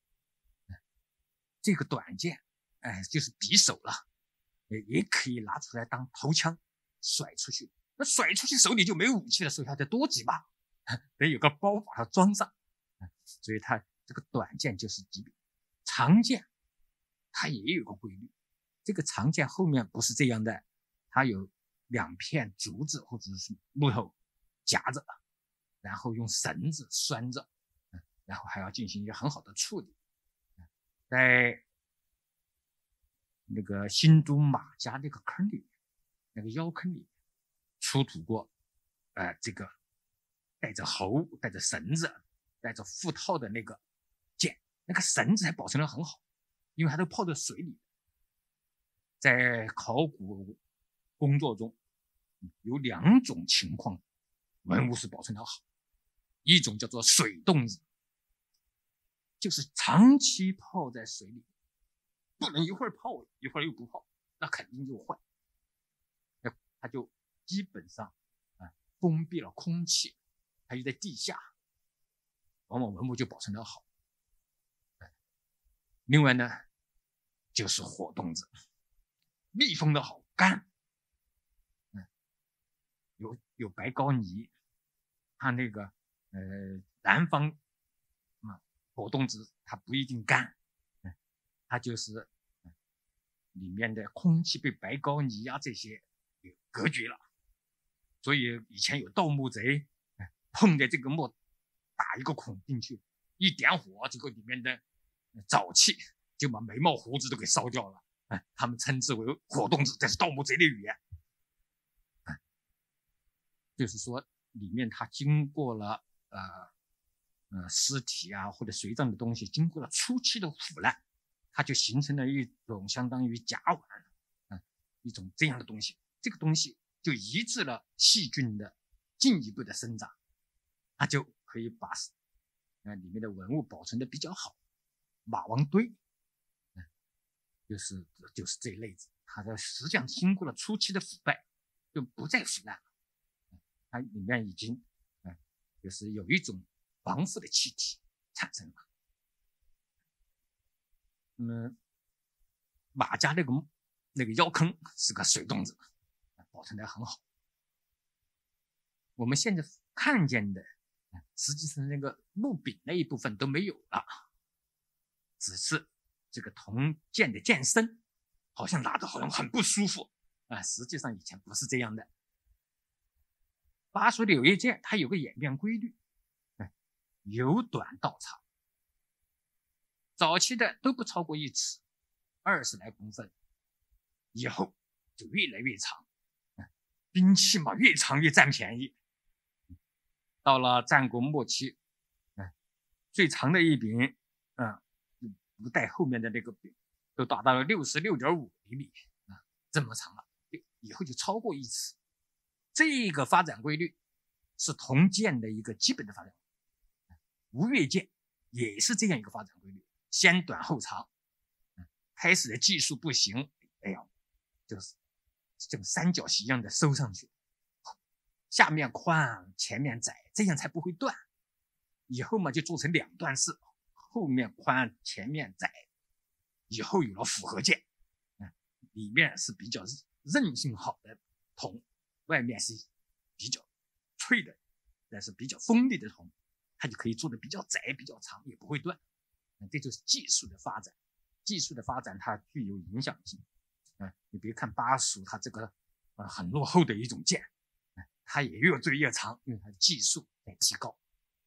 这个短剑，哎，就是匕首了，也也可以拿出来当头枪甩出去。那甩出去手里就没有武器的时候，还得多几把，得有个包把它装上。所以它这个短件就是基本，长件它也有个规律。这个长件后面不是这样的，它有两片竹子或者是木头夹着，然后用绳子拴着，然后还要进行一个很好的处理。在那个新都马家那个坑里面，那个腰坑里面出土过，呃，这个带着喉、带着绳子、带着副套的那个剑，那个绳子还保存得很好，因为它都泡在水里。在考古工作中，有两种情况，文物是保存得好，一种叫做水冻子，就是长期泡在水里，不能一会儿泡一会儿又不泡，那肯定就坏。那它就基本上啊封闭了空气，它就在地下，往往文物就保存得好。另外呢，就是火冻子，密封的好干，嗯，有有白膏泥，它那个呃南方啊火冻子它不一定干，嗯，它就是里面的空气被白膏泥啊这些给隔绝了，所以以前有盗墓贼碰着这个木打一个孔进去，一点火，这个里面的沼气就把眉毛胡子都给烧掉了。哎，他们称之为火冻子，这是盗墓贼的语言。哎，就是说里面它经过了呃呃尸体啊或者随葬的东西，经过了初期的腐烂，它就形成了一种相当于甲烷，嗯，一种这样的东西。这个东西就抑制了细菌的进一步的生长，它就可以把呃里面的文物保存的比较好。马王堆。就是就是这一类子，它的实际上经过了初期的腐败，就不再腐烂了。它里面已经，嗯，就是有一种防腐的气体产生了。嗯，马家那个那个腰坑是个水洞子，保存得很好。我们现在看见的，实际上那个木柄那一部分都没有了，只是这个铜剑的剑身好像拿得好像很不舒服啊，实际上以前不是这样的。巴蜀柳叶剑它有个演变规律，由短到长，早期的都不超过一尺，二十来公分，以后就越来越长，兵器嘛越长越占便宜。到了战国末期，最长的一柄，嗯。不带后面的那个柄，都达到了六十六点五厘米啊，这么长了，以后就超过一尺。这个发展规律是铜剑的一个基本的发展。吴越剑也是这样一个发展规律，先短后长。开始的技术不行，哎呀，就是这个三角形一样的收上去，下面宽，前面窄，这样才不会断。以后嘛，就做成两段式。后面宽，前面窄，以后有了复合剑，嗯，里面是比较韧性好的铜，外面是比较脆的，但是比较锋利的铜，它就可以做的比较窄、比较长，也不会断。嗯，这就是技术的发展，技术的发展它具有影响性。嗯，你别看巴蜀它这个呃很落后的一种剑，嗯，它也越做越长，因为它的技术在提高。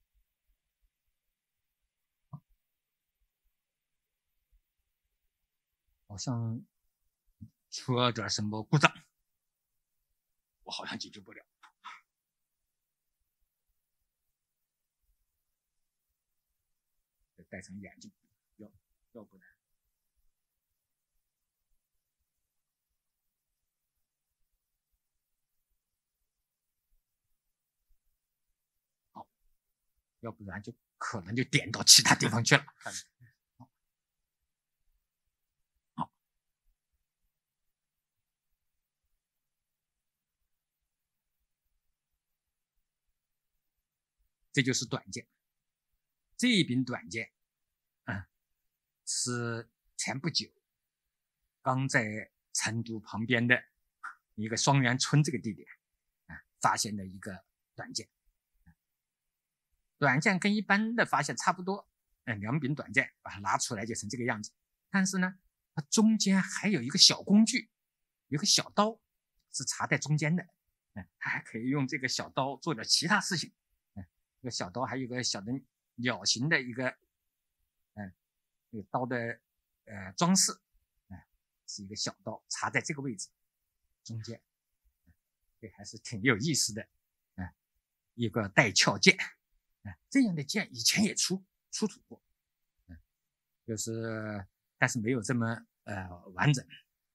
好像出了点什么故障，我好像解决不了。戴上眼镜，要要不然，好，要不然就可能就点到其他地方去了。这就是短剑，这一柄短剑，嗯，是前不久刚在成都旁边的一个双园村这个地点，嗯，发现的一个短剑。短剑跟一般的发现差不多， 呃，两柄短剑把它拿出来就成这个样子。但是呢，它中间还有一个小工具，有个小刀是插在中间的，嗯，它还可以用这个小刀做点其他事情。嗯，这个小刀还有个小的鸟形的一个，嗯，这个刀的呃装饰，嗯，是一个小刀插在这个位置中间，这还是挺有意思的。嗯，一个带鞘剑，嗯，这样的剑以前也出出土过，嗯，就是但是没有这么呃完整。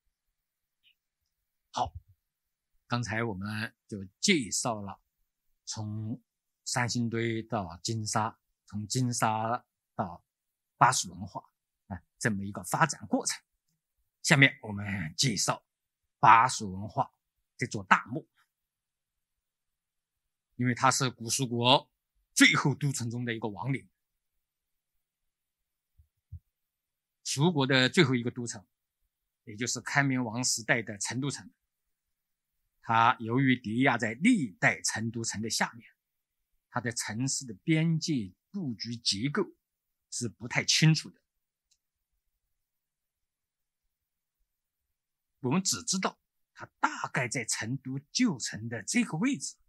好，刚才我们就介绍了从三星堆到金沙，从金沙到巴蜀文化啊，这么一个发展过程。下面我们介绍巴蜀文化这座大墓，因为它是古蜀国最后都城中的一个亡灵，蜀国的最后一个都城，也就是开明王时代的成都城。它由于叠压在历代成都城的下面，它的城市的边界布局结构是不太清楚的。我们只知道它大概在成都旧城的这个位置。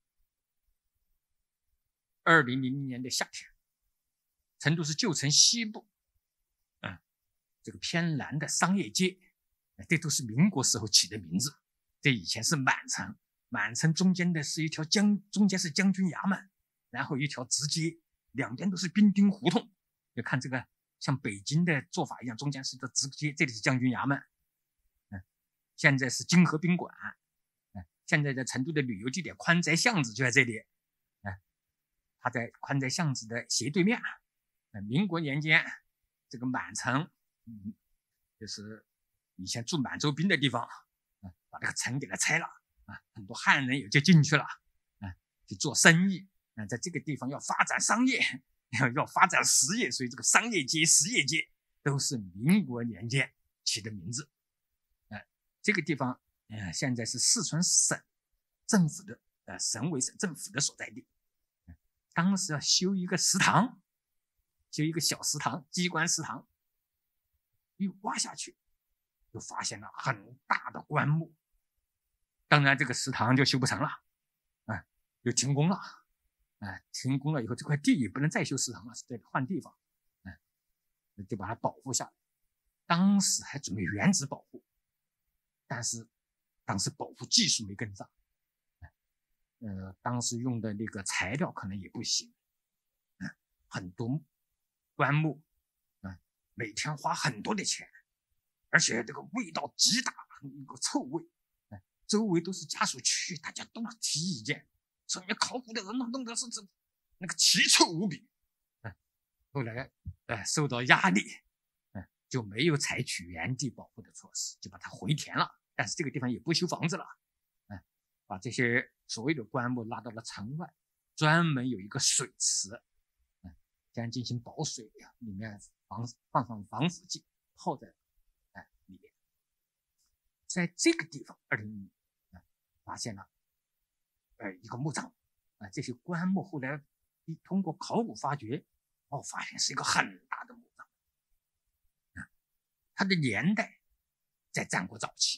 二零零零年的夏天，成都是旧城西部，嗯，这个偏南的商业街，这都是民国时候起的名字。这以前是满城，满城中间的是一条将，中间是将军衙门，然后一条直街，两边都是兵丁胡同。就看这个像北京的做法一样，中间是个直街，这里是将军衙门。嗯，现在是金河宾馆。嗯，现在的成都的旅游地点宽窄巷子就在这里。嗯，它在宽窄巷子的斜对面。嗯，民国年间，这个满城，嗯，就是以前驻满洲兵的地方。把这个城给它拆了啊，很多汉人也就进去了啊，去做生意啊，在这个地方要发展商业，要要发展实业，所以这个商业街、实业街都是民国年间起的名字。呃，这个地方呃现在是四川省政府的呃省委省政府的所在地。呃、当时要修一个食堂，修一个小食堂，机关食堂，一挖下去，就发现了很大的棺木。当然这个食堂就修不成了，啊，就停工了，啊，停工了以后这块地也不能再修食堂了，是得换地方，啊，就把它保护下来。当时还准备原址保护，但是当时保护技术没跟上，呃，当时用的那个材料可能也不行，啊，很多棺木，啊，每天花很多的钱，而且这个味道极大，一个臭味。周围都是家属区，大家都提意见，说你考古的人弄的是这那个奇臭无比。嗯，后来呃受到压力，嗯，就没有采取原地保护的措施，就把它回填了。但是这个地方也不修房子了，嗯，把这些所谓的棺木拉到了城外，专门有一个水池，嗯，将进行保水，里面防放上防腐剂，泡在哎里面。在这个地方，二零零年发现了呃一个墓葬，啊，这些棺木后来一通过考古发掘，哦，发现是一个很大的墓葬，啊，它的年代在战国早期，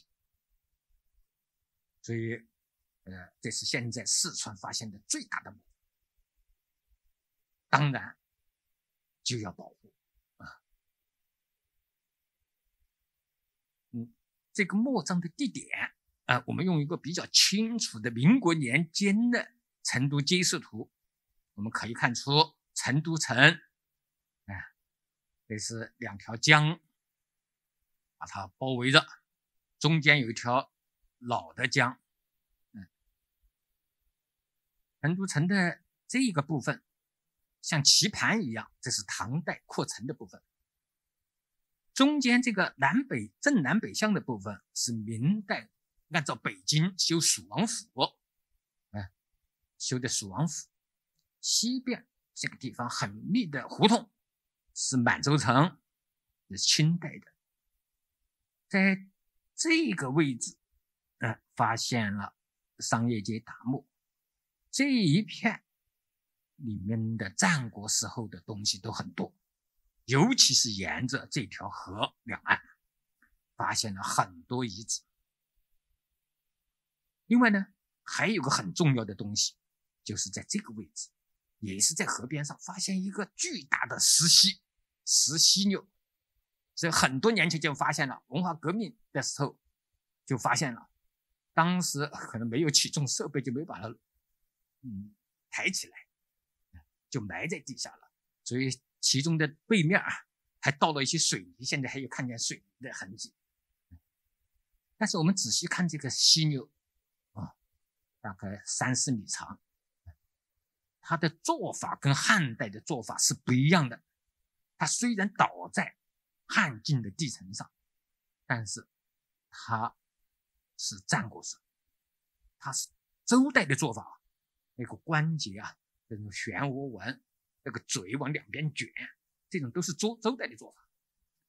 所以呃这是现在四川发现的最大的墓，当然就要保护啊，嗯。这个墓葬的地点啊，我们用一个比较清楚的民国年间的成都街市图，我们可以看出成都城，啊，这是两条江把它包围着，中间有一条老的江，嗯，成都城的这个部分像棋盘一样，这是唐代扩城的部分。中间这个南北正南北向的部分是明代按照北京修蜀王府，哎，修的蜀王府。西边这个地方很密的胡同是满洲城，是清代的。在这个位置，呃，发现了商业街大墓，这一片里面的战国时候的东西都很多。 尤其是沿着这条河两岸，发现了很多遗址。另外呢，还有个很重要的东西，就是在这个位置，也是在河边上发现一个巨大的石溪，石犀牛。所以很多年前就发现了，文化革命的时候就发现了，当时可能没有起重设备，就没把它嗯抬起来，就埋在地下了。所以其中的背面还倒了一些水泥，现在还有看见水泥的痕迹。但是我们仔细看这个犀牛啊，大概三四米长，它的做法跟汉代的做法是不一样的。它虽然倒在汉晋的地层上，但是它是战国时候，它是周代的做法。那个关节啊，这种漩涡纹，那个嘴往两边卷，这种都是周周代的做法。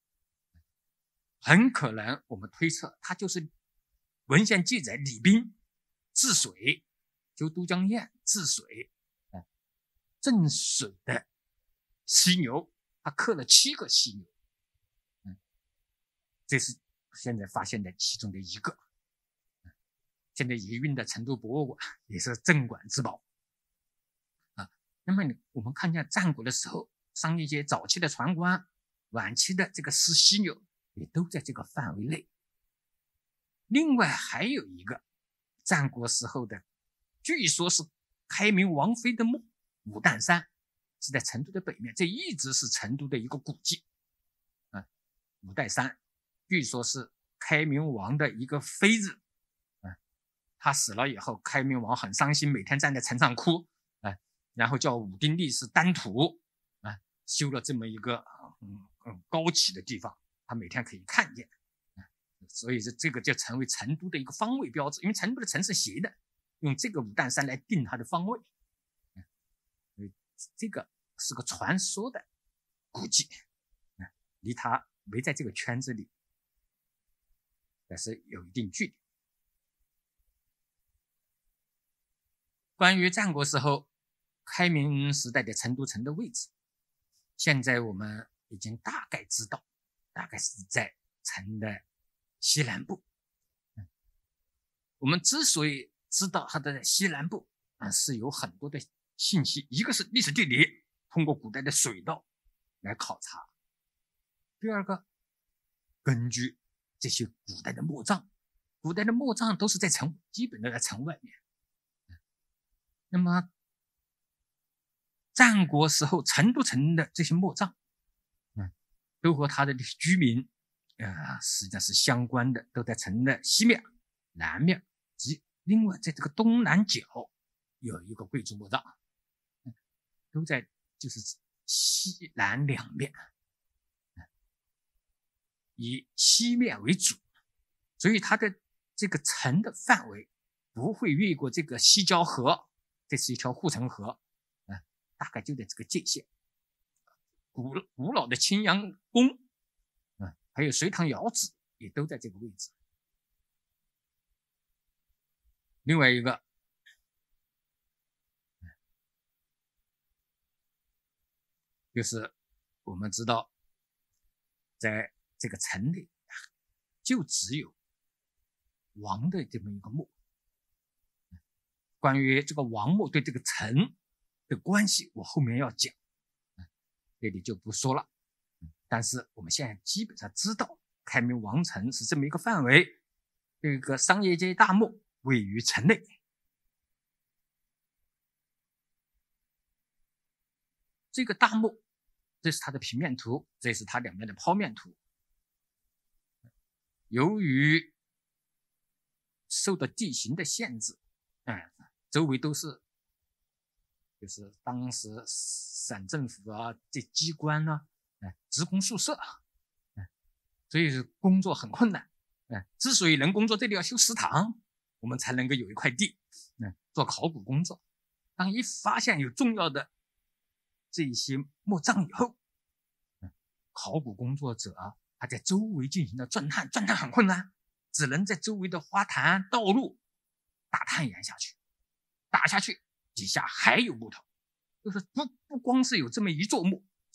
很可能我们推测，它就是文献记载李冰治水，就都江堰治水，哎，镇水的犀牛，他刻了七个犀牛，嗯，这是现在发现的其中的一个。现在遗运的成都博物馆也是镇馆之宝啊。那么我们看见战国的时候，商业街早期的船官，晚期的这个石犀牛也都在这个范围内。另外还有一个战国时候的，据说是开明王妃的墓，五担山是在成都的北面，这一直是成都的一个古迹啊。五代山据说是开明王的一个妃子，他死了以后，开明王很伤心，每天站在城上哭，哎，然后叫武丁力士丹徒，啊，修了这么一个嗯嗯高起的地方，他每天可以看见，啊，所以这这个就成为成都的一个方位标志，因为成都的城是斜的，用这个五担山来定它的方位，啊，所以这个是个传说的古迹，啊，离它没在这个圈子里，但是有一定距离。关于战国时候开明时代的成都城的位置，现在我们已经大概知道，大概是在城的西南部。我们之所以知道它的西南部，啊，是有很多的信息，一个是历史地理，通过古代的水道来考察；第二个，根据这些古代的墓葬，古代的墓葬都是在城，基本都在城外面。那么战国时候成都城的这些墓葬，嗯，都和它的居民呃实际上是相关的，都在城的西面、南面，及另外在这个东南角有一个贵族墓葬，嗯，都在就是西南两面，嗯，以西面为主，所以它的这个城的范围不会越过这个西郊河。这是一条护城河，嗯，大概就在这个界限。古古老的青阳宫，嗯，还有隋唐窑址也都在这个位置。另外一个，就是我们知道，在这个城里，就只有王的这么一个墓。关于这个王墓对这个城的关系，我后面要讲，这里就不说了。但是我们现在基本上知道，开明王城是这么一个范围，这个商业街大墓位于城内。这个大墓，这是它的平面图，这是它两边的剖面图。由于受到地形的限制，嗯，周围都是就是当时省政府啊这机关呢，啊，职工宿舍，啊，所以工作很困难，啊，之所以能工作，这里要修食堂，我们才能够有一块地，啊，做考古工作。当一发现有重要的这些墓葬以后，啊，考古工作者啊，他在周围进行了钻探，钻探很困难，只能在周围的花坛道路打探岩下去，打下去底下还有木头，就是不不光是有这么一座墓，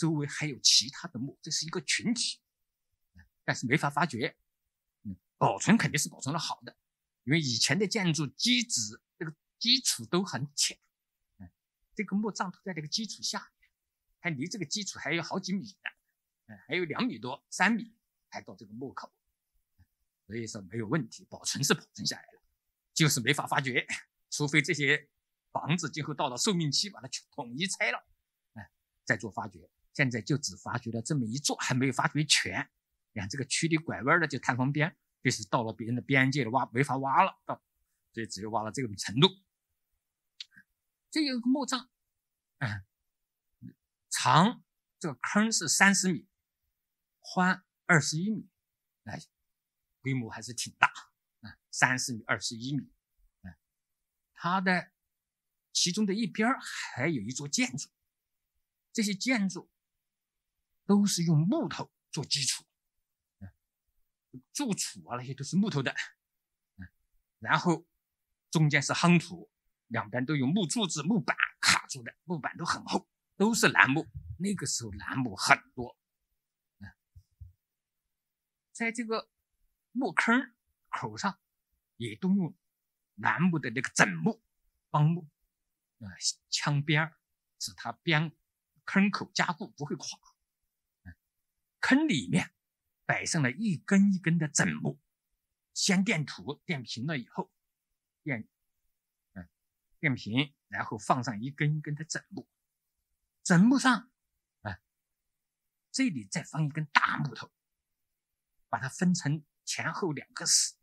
周围还有其他的墓，这是一个群体，但是没法发掘。嗯，保存肯定是保存的好的，因为以前的建筑基质这个基础都很浅，嗯，这个墓葬都在这个基础下面，还离这个基础还有好几米呢，嗯，还有两米多、三米才到这个墓口，所以说没有问题，保存是保存下来了，就是没法发掘，除非这些房子今后到了寿命期把它统一拆了，哎，再做发掘。现在就只发掘了这么一座，还没有发掘全。你看这个区里拐弯的就探方边，就是到了别人的边界了，挖没法挖了，到所以只有挖到这种程度。这有个墓葬，嗯，长这个坑是三十米，宽二十一米，哎，规模还是挺大，嗯，三十米、二十一米，嗯，它的其中的一边还有一座建筑，这些建筑都是用木头做基础，嗯，柱础啊那些都是木头的，嗯，然后中间是夯土，两边都有木柱子、木板卡住的，木板都很厚，都是楠木。那个时候楠木很多，嗯，在这个木坑口上也都用楠木的那个枕木、帮木，呃，枪边使它边坑口加固不会垮。嗯，坑里面摆上了一根一根的枕木，先垫土，垫平了以后，垫，嗯，垫平，然后放上一根一根的枕木，枕木上，啊，这里再放一根大木头，把它分成前后两个室。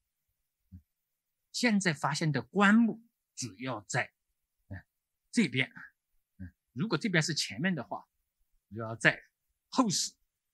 现在发现的棺木主要在，嗯，这边，嗯，如果这边是前面的话，主要在后室。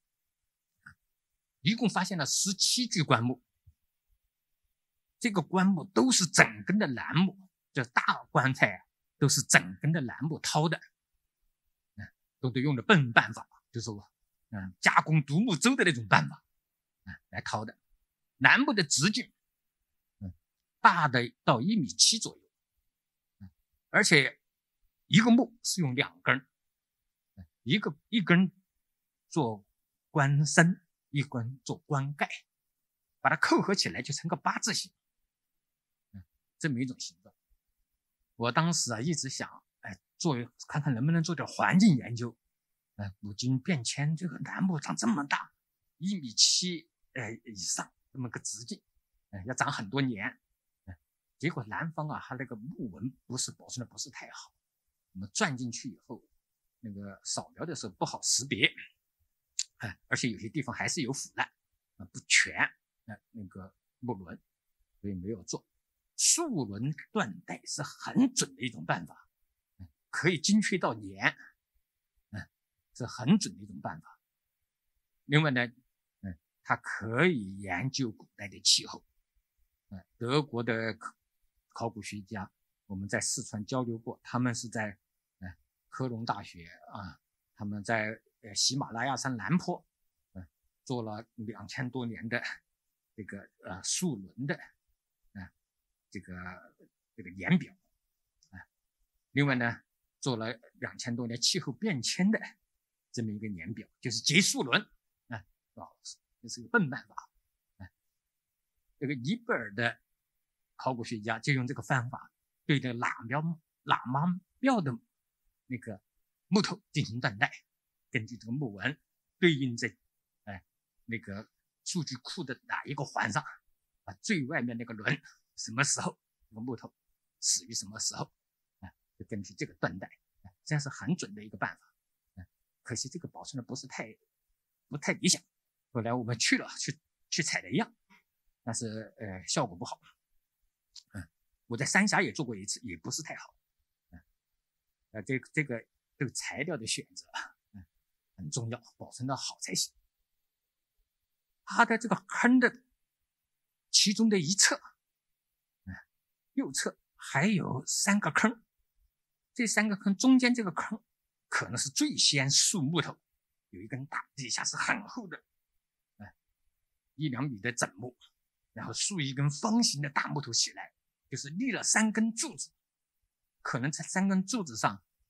一共发现了十七具棺木，这个棺木都是整根的楠木，这大棺材啊都是整根的楠木掏的，嗯，都得用的笨办法，就是说，嗯，加工独木舟的那种办法，嗯，来掏的。楠木的直径，嗯，大的到一米七左右，嗯，而且一个木是用两根，一个一根做棺身，一根做棺盖，把它扣合起来就成个八字形，嗯，这么一种形状。我当时啊一直想，哎，做看看能不能做点环境研究。呃，古今变迁，这个楠木长这么大，一米七呃以上，这么个直径，呃，要长很多年。呃、结果南方啊，它那个木纹不是保存的不是太好，我们钻进去以后，那个扫描的时候不好识别。哎，而且有些地方还是有腐烂，啊，不全，呃，那个木轮，所以没有做。树轮断代是很准的一种办法，可以精确到年，嗯，是很准的一种办法。另外呢，嗯，它可以研究古代的气候。嗯，德国的考古学家，我们在四川交流过，他们是在，嗯，科隆大学啊，他们在。呃，喜马拉雅山南坡，呃，做了两千多年的这个呃树轮的，呃，这个这个年表，啊、呃，另外呢，做了两千多年气候变迁的这么一个年表，就是结树轮，啊、呃，哦，这是个笨办法，啊、呃，这个尼泊尔的考古学家就用这个方法对这个喇庙喇嘛庙的那个木头进行断代。根据这个木纹对应在，哎，那个数据库的哪一个环上，啊，最外面那个轮什么时候，这个木头死于什么时候，啊，就根据这个断代，啊，这样是很准的一个办法。啊，可惜这个保存的不是太不太理想。后来我们去了，去去采了样，但是呃效果不好。嗯，我在三峡也做过一次，也不是太好。嗯，呃，这个这个这个材料的选择。很重要，保存的好才行。它的这个坑的其中的一侧，嗯，右侧还有三个坑，这三个坑中间这个坑可能是最先竖木头，有一根大，底下是很厚的，嗯，一两米的枕木，然后竖一根方形的大木头起来，就是立了三根柱子，可能在三根柱子上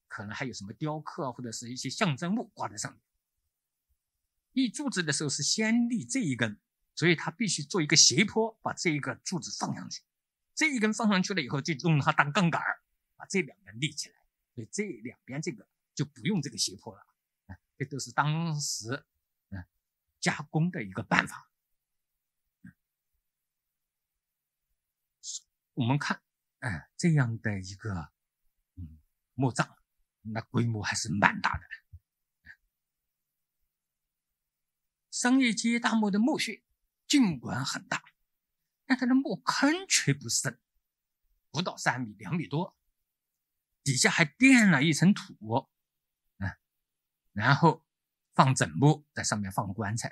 可能还有什么雕刻或者是一些象征物挂在上面。立柱子的时候是先立这一根，所以它必须做一个斜坡，把这一个柱子放上去。这一根放上去了以后，就用它当杠杆，把这两根立起来。所以这两边这个就不用这个斜坡了。这都是当时加工的一个办法。我们看，哎，这样的一个嗯墓葬，那规模还是蛮大的。商业街大墓的墓穴尽管很大，但它的墓坑却不深，不到三米，两米多，底下还垫了一层土，嗯，然后放枕木，在上面放棺材。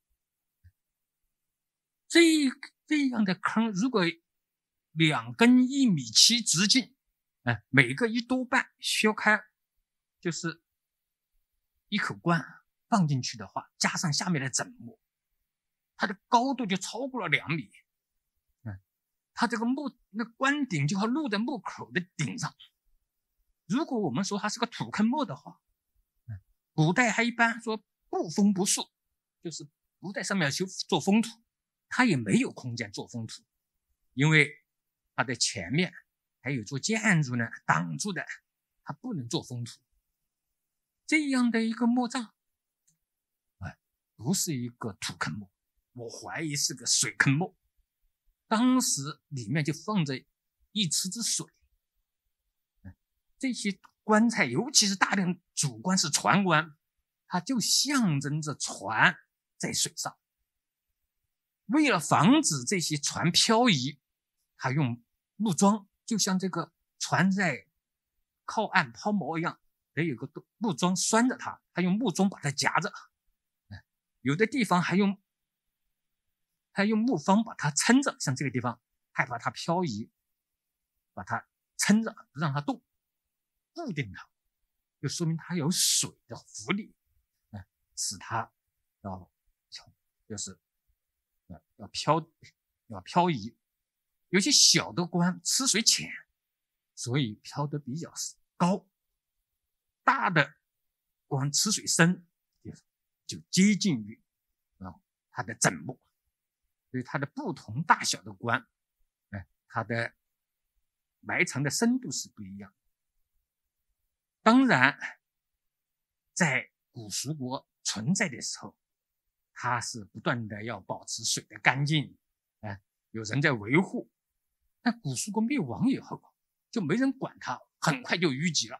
这这样的坑，如果两根一米七直径，哎，每个一多半，削开就是一口棺放进去的话，加上下面的枕木，它的高度就超过了两米。嗯，它这个墓那棺顶就要露在墓口的顶上。如果我们说它是个土坑墓的话，嗯，古代还一般说不封不树，就是不在上面修做封土，它也没有空间做封土，因为它的前面还有座建筑呢挡住的，它不能做封土。这样的一个墓葬，哎，不是一个土坑墓，我怀疑是个水坑墓。当时里面就放着一池子水，这些棺材，尤其是大量主棺是船棺，它就象征着船在水上。为了防止这些船漂移，他用木桩，就像这个船在靠岸抛锚一样，得有个木桩拴着它，他用木桩把它夹着。有的地方还用还用木方把它撑着，像这个地方害怕它漂移，把它撑着不让它动，固定它，就说明它有水的浮力，使它要就是要漂要漂移。有些小的棺吃水浅，所以漂得比较高，大的棺吃水深，就接近于它的枕木。所以它的不同大小的棺，它的埋藏的深度是不一样。当然在古蜀国存在的时候，它是不断的要保持水的干净，有人在维护。但古蜀国灭亡以后，就没人管它，很快就淤积了。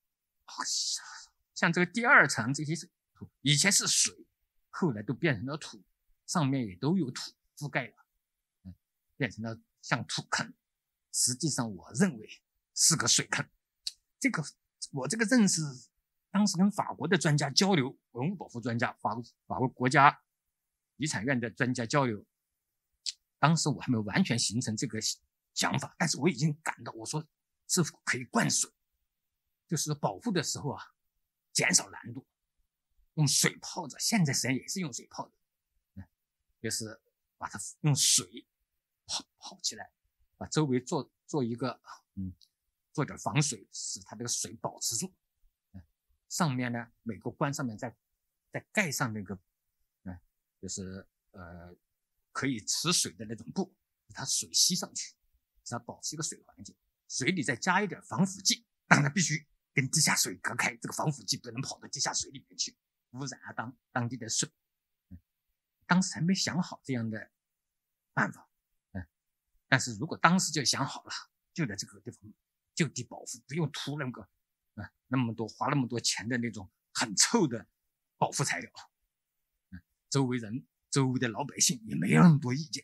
像这个第二层这些土，以前是水，后来都变成了土，上面也都有土覆盖了，变成了像土坑。实际上我认为是个水坑。这个我这个认识，当时跟法国的专家交流，文物保护专家，法国法国国家遗产院的专家交流，当时我还没有完全形成这个想法，但是我已经感到，我说是否可以灌水，就是保护的时候啊，减少难度，用水泡着。现在实际上也是用水泡的，嗯，就是把它用水泡泡起来，把周围做做一个嗯，做点防水，使它这个水保持住。嗯，上面呢，每个棺上面再再盖上那个，嗯，就是呃可以持水的那种布，把它水吸上去。使它保持一个水环境，水里再加一点防腐剂，当然必须跟地下水隔开，这个防腐剂不能跑到地下水里面去，污染了当当地的水。嗯，当时还没想好这样的办法，嗯，但是如果当时就想好了，就在这个地方就地保护，不用涂那个嗯那么多花那么多钱的那种很臭的保护材料，嗯，周围人周围的老百姓也没有那么多意见。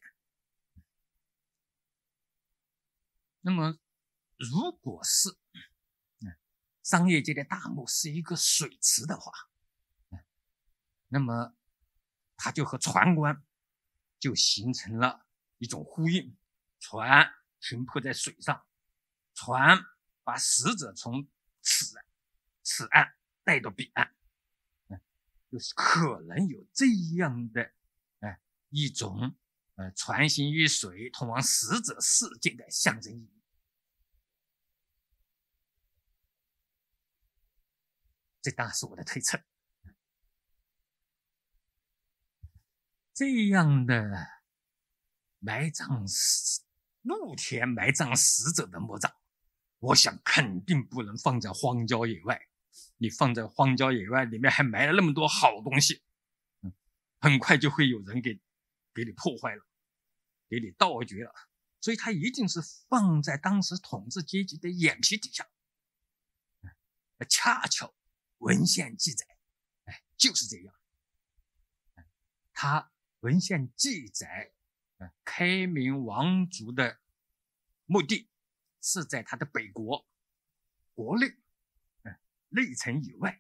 那么如果是商业街的大墓是一个水池的话，那么它就和船棺就形成了一种呼应。船停泊在水上，船把死者从此此岸带到彼岸，就是可能有这样的一种呃船行于水，通往死者世界的象征意义。 这当然是我的推测。这样的埋葬死露天埋葬死者的墓葬，我想肯定不能放在荒郊野外。你放在荒郊野外，里面还埋了那么多好东西，嗯，很快就会有人给给你破坏了，给你盗掘了。所以它一定是放在当时统治阶级的眼皮底下。恰巧文献记载，哎，就是这样。它文献记载，开明王族的墓地是在他的北国国内内城以外。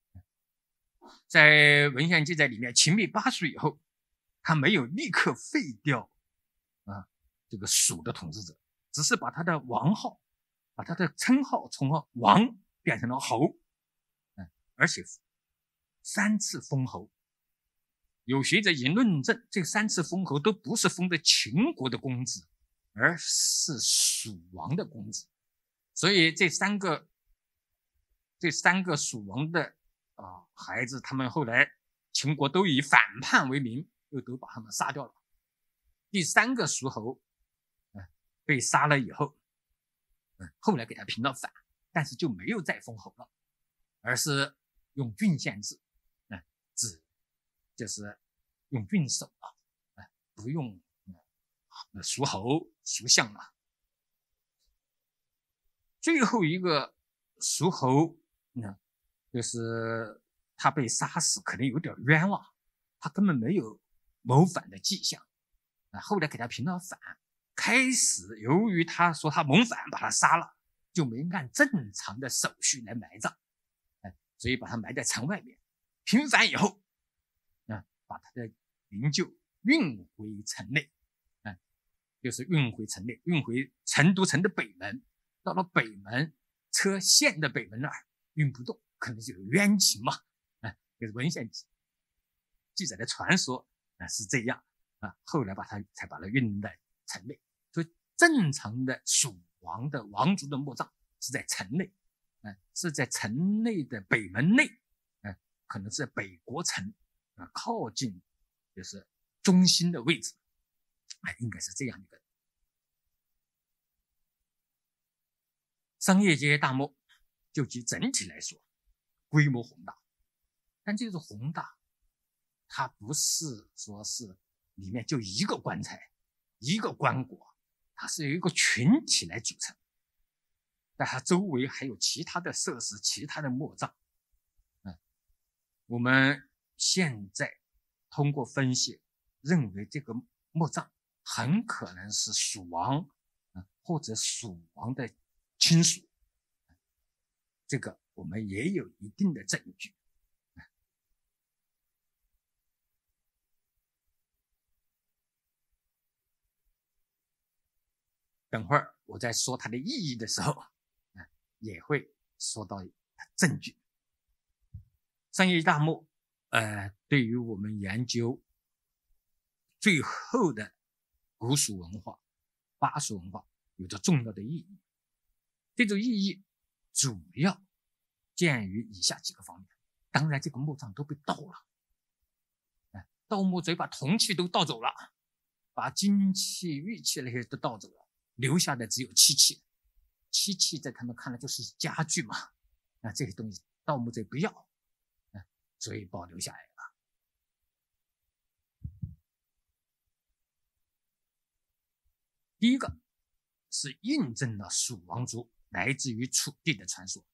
在文献记载里面，秦灭巴蜀以后，他没有立刻废掉啊这个蜀的统治者，只是把他的王号，把他的称号从王变成了侯，嗯，而且三次封侯。有学者已论证，这三次封侯都不是封的秦国的公子，而是蜀王的公子。所以这三个这三个蜀王的啊孩子，他们后来秦国都以反叛为名，又都把他们杀掉了。第三个蜀侯，嗯，被杀了以后，嗯，后来给他平了反，但是就没有再封侯了，而是用郡县制，嗯，只就是用郡守了，嗯，不用嗯蜀侯蜀相了。最后一个蜀侯，嗯，就是他被杀死，可能有点冤枉，他根本没有谋反的迹象，啊，后来给他平了反。开始由于他说他谋反，把他杀了，就没按正常的手续来埋葬，哎，所以把他埋在城外面。平反以后，啊，把他的灵柩运回城内，啊，就是运回城内，运回成都城的北门。到了北门，车陷在北门那儿，运不动，可能就有冤情嘛，啊，就是文献记载的传说啊是这样啊。后来把他才把他运到城内，所以正常的蜀王的王族的墓葬是在城内，啊，是在城内的北门内，啊，可能是在北国城啊，靠近就是中心的位置，啊，应该是这样一个。商业街大墓就其整体来说规模宏大，但这个宏大它不是说是里面就一个棺材一个棺椁，它是由一个群体来组成，但它周围还有其他的设施，其他的墓葬。嗯，我们现在通过分析认为这个墓葬很可能是蜀王，嗯，或者蜀王的亲属，这个我们也有一定的证据。等会儿我在说它的意义的时候，也会说到证据。商业大墓，呃，对于我们研究最后的古蜀文化、巴蜀文化有着重要的意义。这种意义主要见于以下几个方面。当然这个墓葬都被盗了，盗墓贼把铜器都盗走了，把金器玉器那些都盗走了，留下的只有漆器。漆器在他们看来就是家具嘛，那这些东西盗墓贼不要，所以保留下来了。第一个是印证了蜀王族来自于楚地的传说。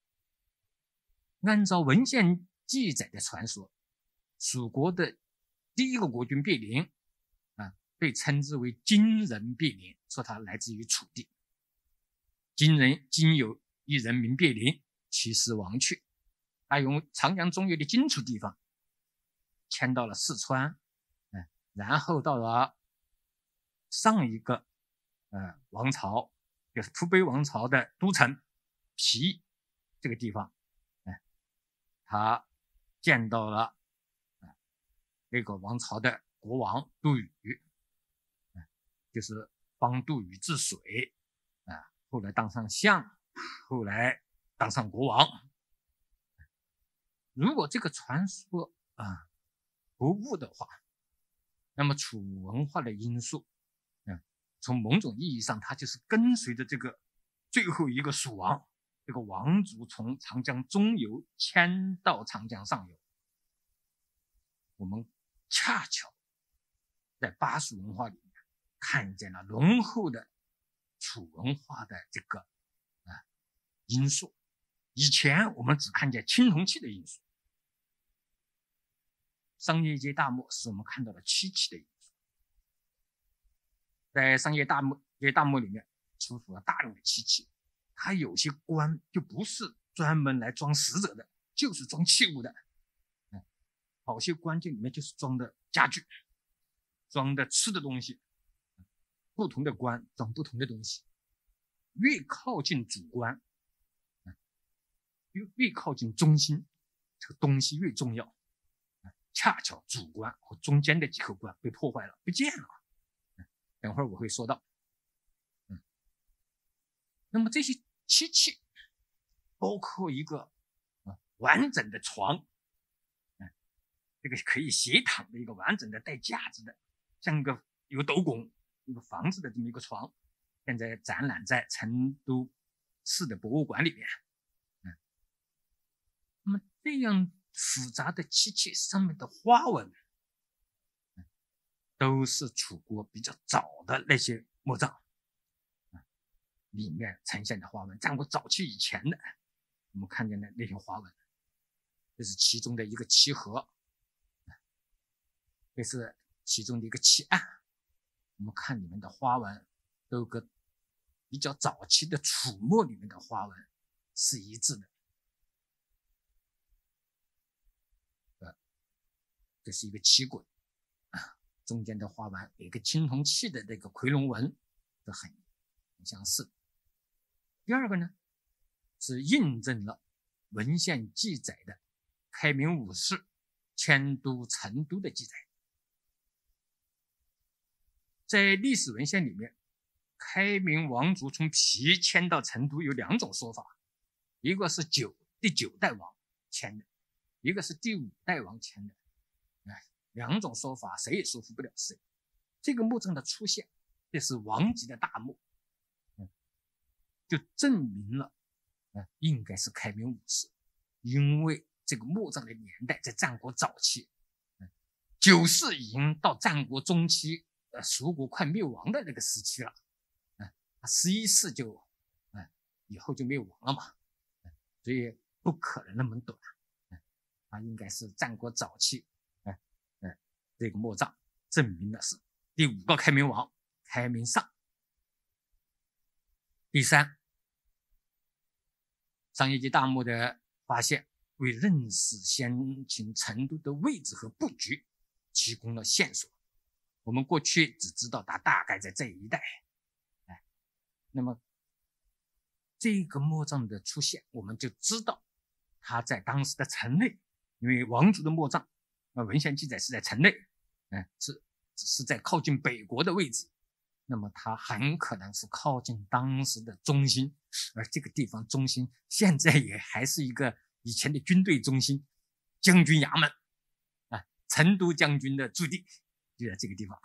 按照文献记载的传说，蜀国的第一个国君毕陵，啊，被称之为金人毕陵，说他来自于楚地。金人今有一人名毕陵，其实亡去，他用长江中游的荆楚地方迁到了四川，嗯，然后到了上一个呃王朝，就是蒲碑王朝的都城皮这个地方，嗯，他见到了嗯那个王朝的国王杜宇，嗯，就是帮杜宇治水，啊，后来当上相，后来当上国王。 如果这个传说啊不误的话，那么楚文化的因素，嗯，从某种意义上，它就是跟随着这个最后一个蜀王，这个王族从长江中游迁到长江上游。我们恰巧在巴蜀文化里面看见了浓厚的楚文化的这个啊因素。以前我们只看见青铜器的因素，商业街大墓使我们看到了漆器的因素。在商业大墓街大墓里面出土了大量的漆器，它有些棺就不是专门来装死者的，就是装器物的。好些棺这里面就是装的家具，装的吃的东西，不同的棺装不同的东西。越靠近主棺，越越靠近中心，这个东西越重要。恰巧主棺和中间的几口棺被破坏了，不见了。等会儿我会说到。嗯，那么这些漆器包括一个完整的床，这个可以斜躺的一个完整的带架子的，像一个有斗拱一个房子的这么一个床，现在展览在成都市的博物馆里面。嗯，那么这样复杂的漆器上面的花纹，嗯，都是楚国比较早的那些墓葬，嗯，里面呈现的花纹，战国早期以前的我们看见的那些花纹，这是其中的一个漆盒，这是其中的一个漆案。我们看里面的花纹都跟比较早期的楚墓里面的花纹是一致的。呃，这是一个漆滚，中间的花纹有一个青铜器的这个夔龙纹，这很很相似。第二个呢，是印证了文献记载的开明武士迁都成都的记载。在历史文献里面，开明王族从皮迁到成都有两种说法，一个是九第九代王迁的，一个是第五代王迁的。哎，两种说法谁也说服不了谁。这个墓葬的出现，这是王级的大墓，嗯，就证明了，嗯，应该是开明武士，因为这个墓葬的年代在战国早期，嗯，九世已经到战国中期。呃，蜀国快灭亡的那个时期了，嗯，十一世就，嗯，以后就灭亡了嘛，嗯，所以不可能那么短，嗯，它应该是战国早期，嗯嗯，这个墓葬证明的是第五个开明王开明上。第三，商业街大墓的发现为认识先秦成都的位置和布局提供了线索。我们过去只知道它大概在这一带，哎，那么这个墓葬的出现，我们就知道它在当时的城内，因为王族的墓葬，呃，文献记载是在城内，嗯，是是在靠近北国的位置，那么它很可能是靠近当时的中心，而这个地方中心现在也还是一个以前的军队中心，将军衙门，啊，成都将军的驻地。就在这个地方。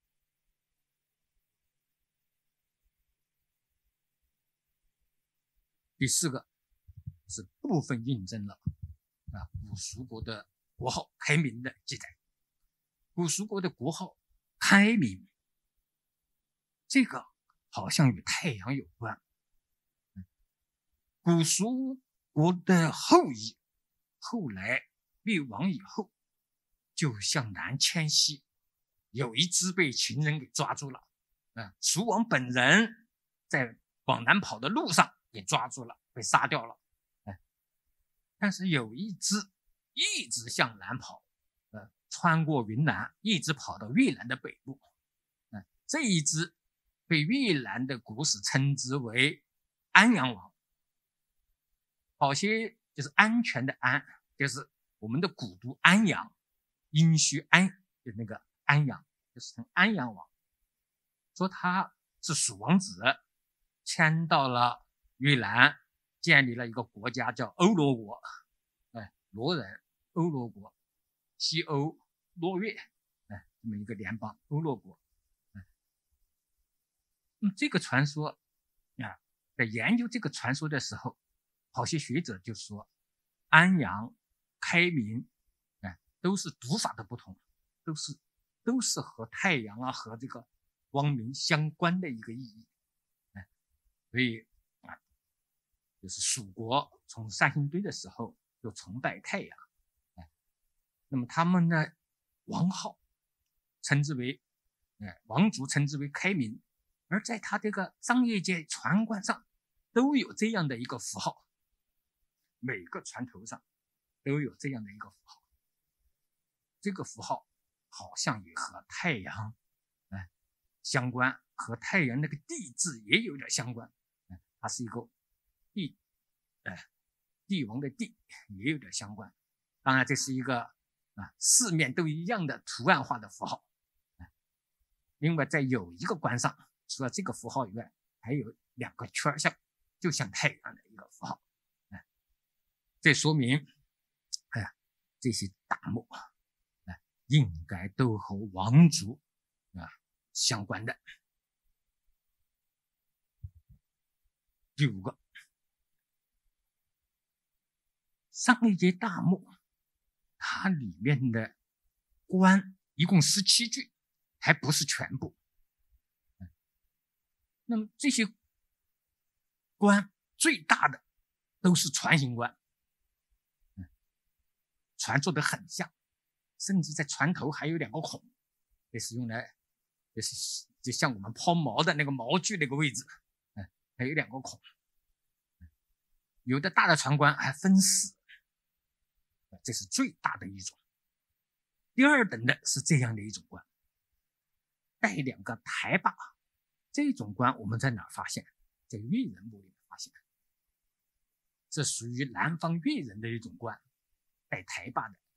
第四个是部分印证了啊古蜀国的国号开明的记载。古蜀国的国号开明，这个好像与太阳有关。古蜀国的后裔后来灭亡以后，就向南迁徙。有一只被秦人给抓住了，啊，蜀王本人在往南跑的路上也抓住了，被杀掉了。哎，但是有一只一直向南跑，呃，穿过云南，一直跑到越南的北部。呃、这一只被越南的古史称之为安阳王。好些就是安全的安，就是我们的古都安阳，殷墟安，就是那个安阳，就是称安阳王，说他是蜀王子，迁到了越南，建立了一个国家叫欧罗国，哎， 罗人、欧罗国、西欧、罗越，哎，这么一个联邦欧罗国。嗯，那么这个传说啊，在研究这个传说的时候，好些学者就说，安阳、开明，哎，都是读法的不同，都是都是和太阳啊和这个光明相关的一个意义。哎，所以啊，就是蜀国从三星堆的时候就崇拜太阳，哎，那么他们的王号称之为，哎，王族称之为开明，而在他这个商业街船冠上都有这样的一个符号，每个船头上都有这样的一个符号，这个符号好像也和太阳，哎，相关，和太阳那个地字也有点相关，哎，它是一个帝，哎，帝王的帝也有点相关。当然，这是一个啊四面都一样的图案化的符号。哎，另外，在有一个冠上，除了这个符号以外，还有两个圈，像就像太阳的一个符号。哎，这说明，哎呀，这些大墓，哎，应该都和王族啊相关的。第五个，商业街大墓，它里面的棺一共十七具，还不是全部。那么这些棺最大的都是船形棺，船做得很像，甚至在船头还有两个孔，这是用来，就是就像我们抛锚的那个锚具那个位置，嗯，还有两个孔。有的大的船棺还分死，这是最大的一种。第二等的是这样的一种棺，带两个台把。这种棺我们在哪儿发现？在越人墓里面发现，这属于南方越人的一种棺，带台把的。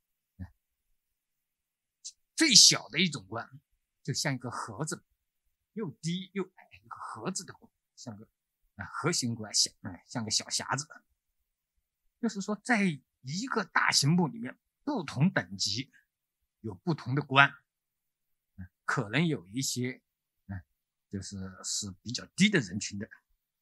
最小的一种棺就像一个盒子，又低又矮，一个盒子的棺，像个啊盒形棺，像嗯像个小匣子。就是说，在一个大型墓里面，不同等级有不同的棺，可能有一些嗯就是是比较低的人群的。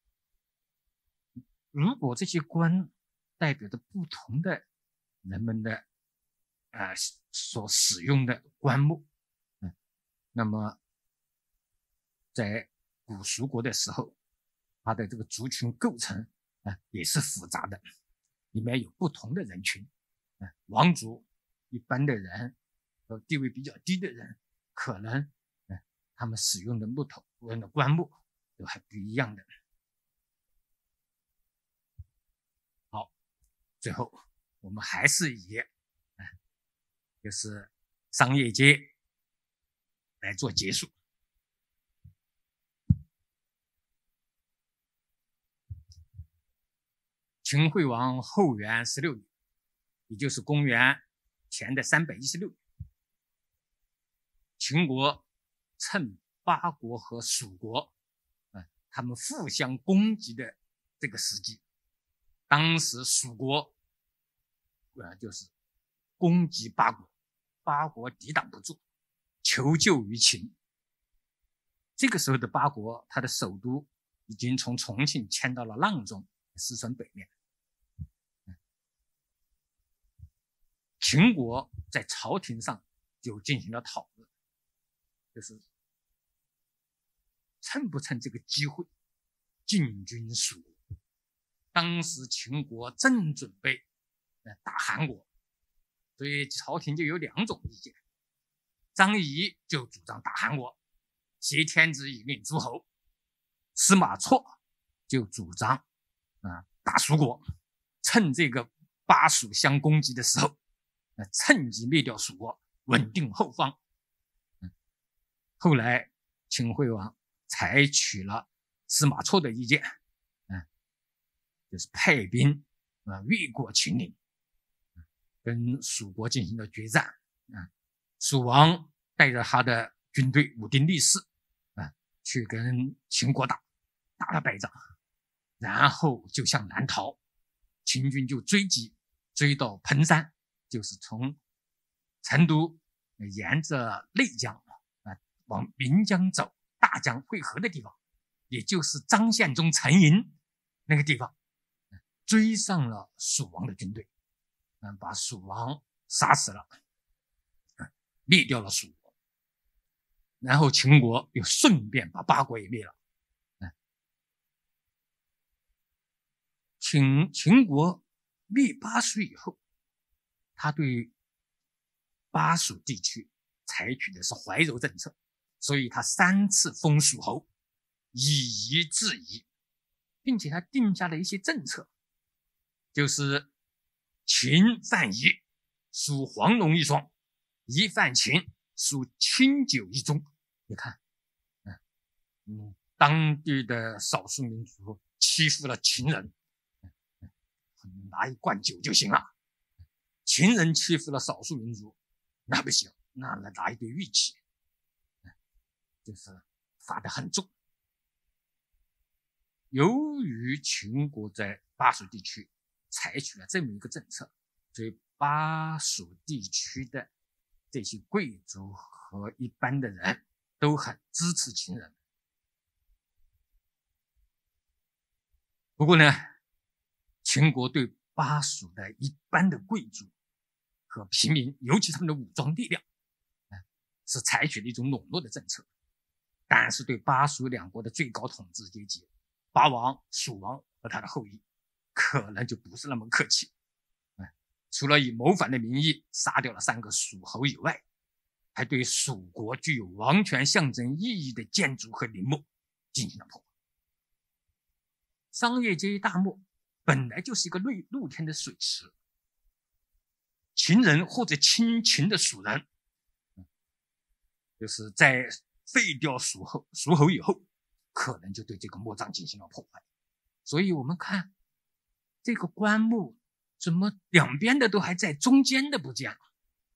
如果这些棺代表着不同的人们的呃所使用的棺木，嗯，那么在古蜀国的时候，它的这个族群构成啊、呃、也是复杂的，里面有不同的人群，啊、呃，王族、一般的人和地位比较低的人，可能呃他们使用的木头的棺木都还不一样的。好，最后我们还是以啊、呃、就是商业街来做结束。秦惠王后元十六年，也就是公元前的三百一十六年，秦国趁八国和蜀国，呃，他们互相攻击的这个时机，当时蜀国，呃，就是攻击八国，八国抵挡不住，求救于秦。这个时候的八国，它的首都已经从重庆迁到了阆中，四川北面。秦国在朝廷上就进行了讨论，就是趁不趁这个机会进军蜀国。当时秦国正准备打韩国，所以朝廷就有两种意见。张仪就主张打韩国，挟天子以令诸侯；司马错就主张啊打蜀国，趁这个巴蜀相攻击的时候，趁机灭掉蜀国，稳定后方。后来秦惠王采取了司马错的意见，就是派兵越过秦岭，跟蜀国进行了决战。蜀王带着他的军队武丁力士去跟秦国打，打了败仗，然后就向南逃，秦军就追击， 追到彭山，就是从成都沿着内江啊往岷江走，大江汇合的地方，也就是张献忠陈营那个地方，追上了蜀王的军队，嗯，把蜀王杀死了，灭掉了蜀国，然后秦国又顺便把八国也灭了。秦秦国灭巴蜀以后，他对巴蜀地区采取的是怀柔政策，所以他三次封蜀侯，以夷制夷，并且他定下了一些政策，就是秦犯夷，属黄龙一双；夷犯秦，属清酒一宗。你看，嗯嗯，当地的少数民族欺负了秦人，拿一罐酒就行了。秦人欺负了少数民族，那不行，那拿一堆玉器，就是罚得很重。由于秦国在巴蜀地区采取了这么一个政策，所以巴蜀地区的这些贵族和一般的人都很支持秦人。不过呢，秦国对巴蜀的一般的贵族和平民，尤其他们的武装力量，是采取了一种笼络的政策，但是对巴蜀两国的最高统治阶级巴王、蜀王和他的后裔，可能就不是那么客气。除了以谋反的名义杀掉了三个蜀侯以外，还对蜀国具有王权象征意义的建筑和陵墓进行了破坏。商业街大墓本来就是一个露天的水池，秦人或者亲秦的蜀人，就是在废掉蜀侯蜀侯以后，可能就对这个墓葬进行了破坏。所以我们看这个棺木怎么两边的都还在，中间的不见了。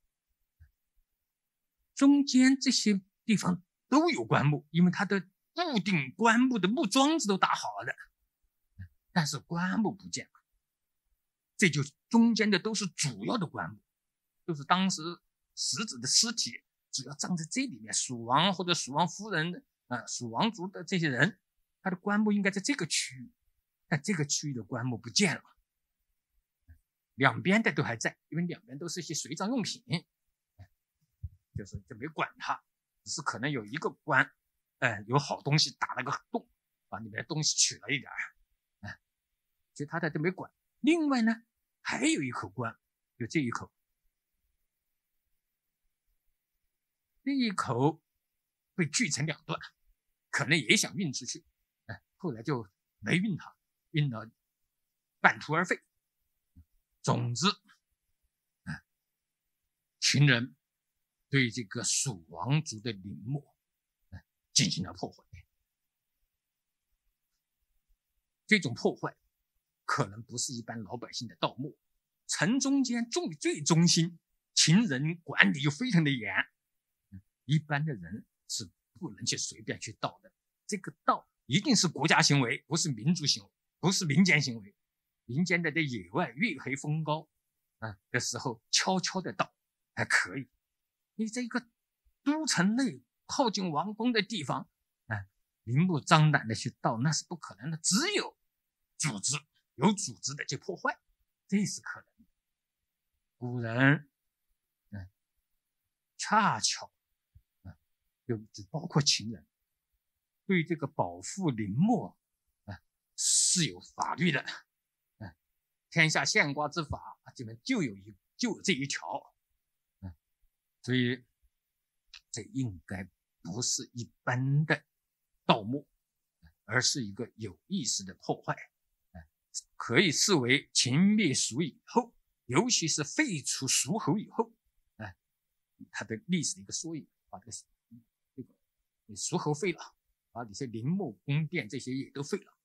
中间这些地方都有棺木，因为它的固定棺木的木桩子都打好了的，但是棺木不见了。这就中间的都是主要的棺木，就是当时死者的尸体主要葬在这里面，蜀王或者蜀王夫人啊，蜀王族的这些人，他的棺木应该在这个区域，但这个区域的棺木不见了。两边的都还在，因为两边都是一些随葬用品，就是就没管它，只是可能有一个棺，呃，有好东西打了个洞，把里面的东西取了一点，哎，其他的都没管。另外呢，还有一口棺，就这一口，这一口被锯成两段，可能也想运出去，哎，后来就没运它，运了半途而废。总之，秦人对这个蜀王族的陵墓进行了破坏。这种破坏可能不是一般老百姓的盗墓，城中间最最中心，秦人管理又非常的严，一般的人是不能去随便去盗的。这个盗一定是国家行为，不是民族行为，不是民间行为。民间的在野外月黑风高啊的时候悄悄的盗还可以，你这个都城内靠近王宫的地方，啊，明目张胆的去盗那是不可能的，只有组织有组织的去破坏，这是可能的。古人，嗯，恰巧，啊，就就包括秦人，对这个保护陵墓啊是有法律的。天下献卦之法这边就有一就有这一条，嗯，所以这应该不是一般的盗墓，而是一个有意识的破坏，可以视为秦灭蜀以后，尤其是废除蜀侯以后，哎，它的历史的一个缩影，把这个这个你蜀侯废了，把这些陵墓宫殿这些也都废了。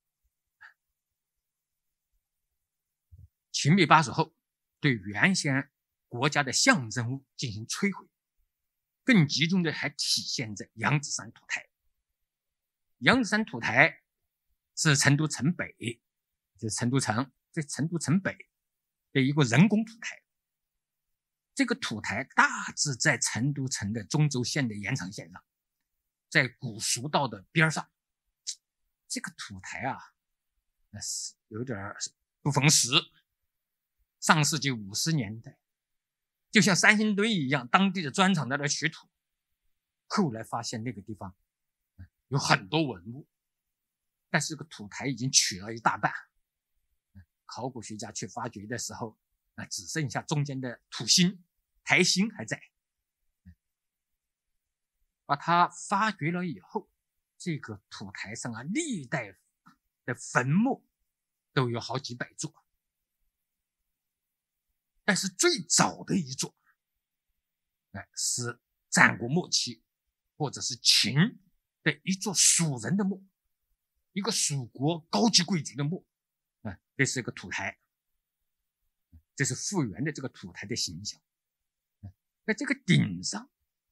秦灭巴蜀后，对原先国家的象征物进行摧毁，更集中的还体现在扬子山土台。扬子山土台是成都城北，就是成都城，在成都城北的一个人工土台。这个土台大致在成都城的中轴线的延长线上，在古蜀道的边上。这个土台啊，那是有点不逢时。上世纪五十年代，就像三星堆一样，当地的砖厂在那取土，后来发现那个地方有很多文物，但是这个土台已经取了一大半。考古学家去发掘的时候，只剩下中间的土心、台心还在。把它发掘了以后，这个土台上啊，历代的坟墓都有好几百座。但是最早的一座，哎，是战国末期或者是秦的一座蜀人的墓，一个蜀国高级贵族的墓，哎，这是一个土台，这是复原的这个土台的形象。在这个顶上，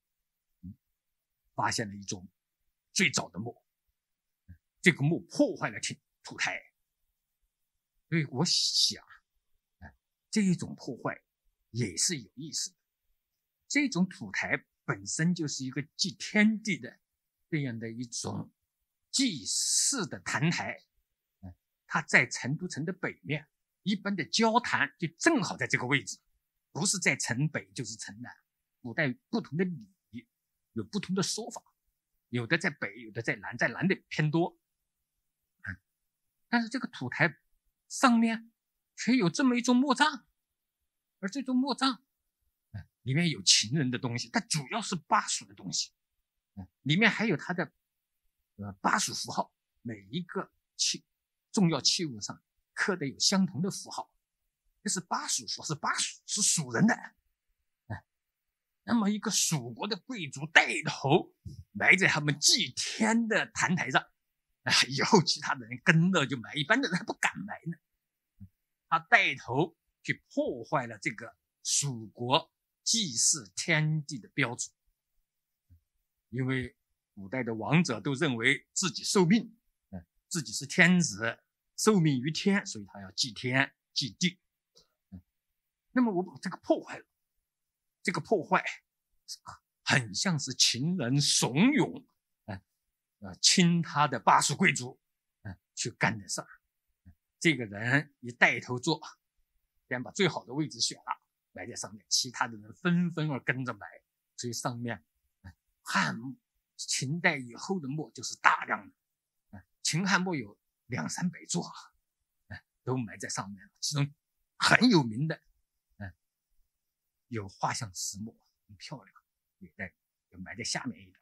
发现了一座最早的墓，这个墓破坏了土台，所以我想。这种破坏也是有意思的。这种土台本身就是一个祭天地的这样的一种祭祀的坛台，它在成都城的北面，一般的交坛就正好在这个位置，不是在城北就是城南。古代不同的礼有不同的说法，有的在北，有的在南，在南的偏多。但是这个土台上面却有这么一种墓葬，而这种墓葬里面有秦人的东西，但主要是巴蜀的东西，里面还有它的呃巴蜀符号，每一个器重要器物上刻的有相同的符号，这是巴蜀符，是巴蜀，是蜀人的。那么一个蜀国的贵族带头埋在他们祭天的坛台上，以后其他的人跟着就埋，一般的人还不敢埋呢。他带头去破坏了这个蜀国祭祀天地的标准，因为古代的王者都认为自己受命，自己是天子，受命于天，所以他要祭天祭地。那么我把这个破坏了，这个破坏很像是秦人怂恿呃呃亲他的巴蜀贵族呃去干的事儿。这个人一带头做，先把最好的位置选了，埋在上面，其他的人纷纷而跟着埋，所以上面汉墓秦代以后的墓就是大量的，秦汉墓有两三百座，都埋在上面，其中很有名的有画像石墓，很漂亮，也在有埋在下面一点。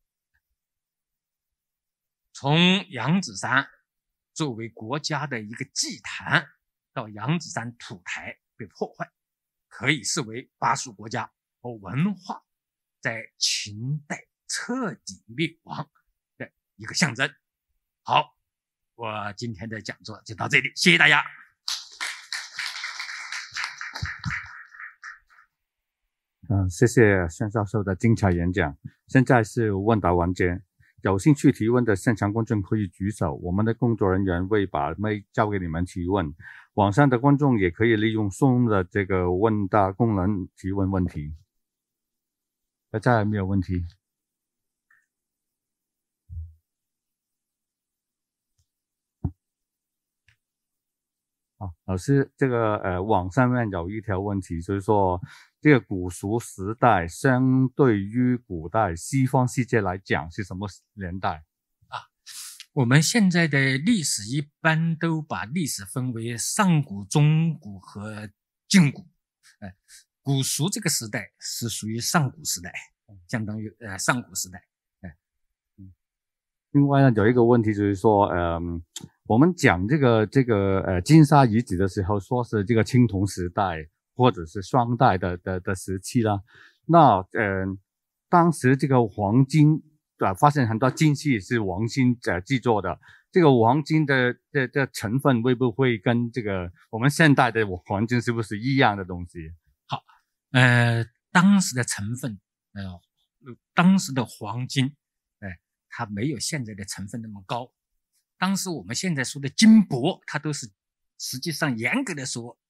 从羊子山作为国家的一个祭坛到羊子山土台被破坏，可以视为巴蜀国家和文化在秦代彻底灭亡的一个象征。好，我今天的讲座就到这里，谢谢大家。 嗯，谢谢孙教授的精彩演讲。现在是问答环节，有兴趣提问的现场观众可以举手，我们的工作人员会把麦交给你们提问。网上的观众也可以利用 Zoom 的这个问答功能提问问题。大家有没有问题？好，老师，这个呃网上面有一条问题，就是说这个古蜀时代相对于古代西方世界来讲是什么年代啊？我们现在的历史一般都把历史分为上古、中古和近古。呃，古蜀这个时代是属于上古时代，相当于呃上古时代。 另外呢，有一个问题就是说，呃，我们讲这个这个呃金沙遗址的时候，说是这个青铜时代或者是双代的的的时期啦。那呃，当时这个黄金啊、呃，发现很多金器是黄金呃制作的，这个黄金的的的成分会不会跟这个我们现代的黄金是不是一样的东西？ 好，呃，当时的成分，呃，当时的黄金。它没有现在的成分那么高，当时我们现在说的金箔，它都是实际上严格的说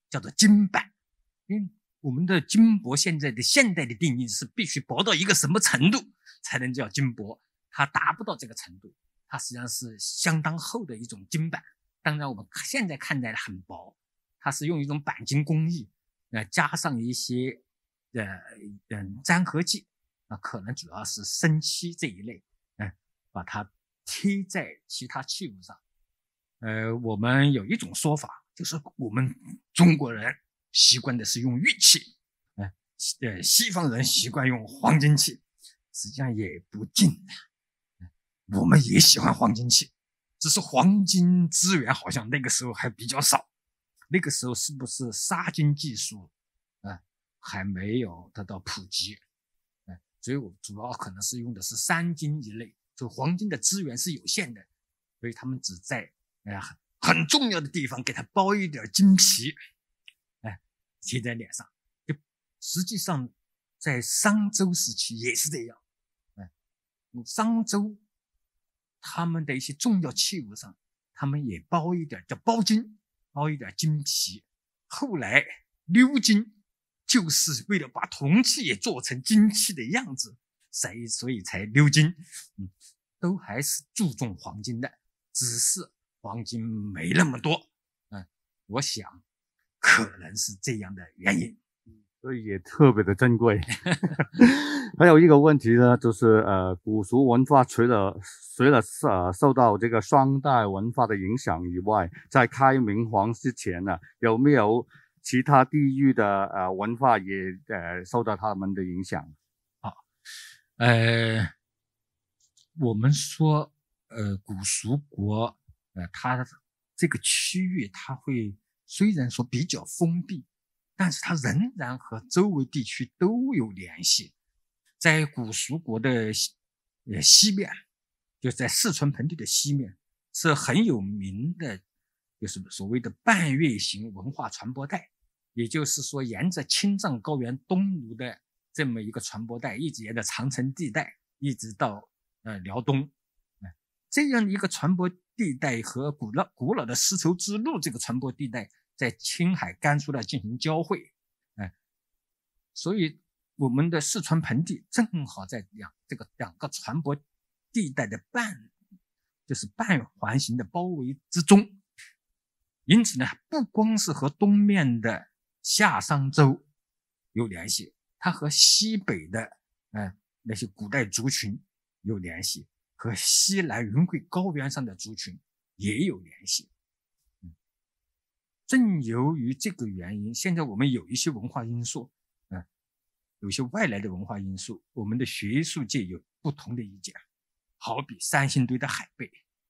叫做金板。因为我们的金箔现在的现代的定义是必须薄到一个什么程度才能叫金箔，它达不到这个程度，它实际上是相当厚的一种金板。当然我们现在看起来很薄，它是用一种钣金工艺，呃，加上一些呃嗯粘合剂，啊、呃，可能主要是生漆这一类，嗯、呃，把它贴在其他器物上。呃，我们有一种说法，就是我们中国人习惯的是用玉器，呃，呃，西方人习惯用黄金器，实际上也不尽的，我们也喜欢黄金器。只是黄金资源好像那个时候还比较少，那个时候是不是砂金技术呃还没有得到普及，呃所以我主要可能是用的是三金一类，就黄金的资源是有限的，所以他们只在呃很重要的地方给它包一点金皮，哎、呃、贴在脸上。就实际上在商周时期也是这样，哎、呃、商周他们的一些重要器物上，他们也包一点叫包金，包一点金皮。后来鎏金就是为了把铜器也做成金器的样子，所以才鎏金。嗯，都还是注重黄金的，只是黄金没那么多。嗯，我想可能是这样的原因。 所以也特别的珍贵。还有一个问题呢，就是呃，古蜀文化除了除了呃受到这个商代文化的影响以外，在开明皇之前呢，有没有其他地域的呃文化也呃受到他们的影响？ 好，呃，我们说呃古蜀国呃它这个区域它会虽然说比较封闭，但是它仍然和周围地区都有联系。在古蜀国的呃西面，就在四川盆地的西面，是很有名的，就是所谓的半月形文化传播带，也就是说沿着青藏高原东麓的这么一个传播带，一直沿着长城地带一直到呃辽东、呃、这样一个传播地带和古老古老的丝绸之路这个传播地带在青海甘肃那进行交汇、呃、所以我们的四川盆地正好在两这个两个传播地带的半就是半环形的包围之中，因此呢，不光是和东面的夏商周有联系，它和西北的呃那些古代族群有联系，和西南云贵高原上的族群也有联系。嗯，正由于这个原因，现在我们有一些文化因素，呃、有些外来的文化因素，我们的学术界有不同的意见。好比三星堆的海贝，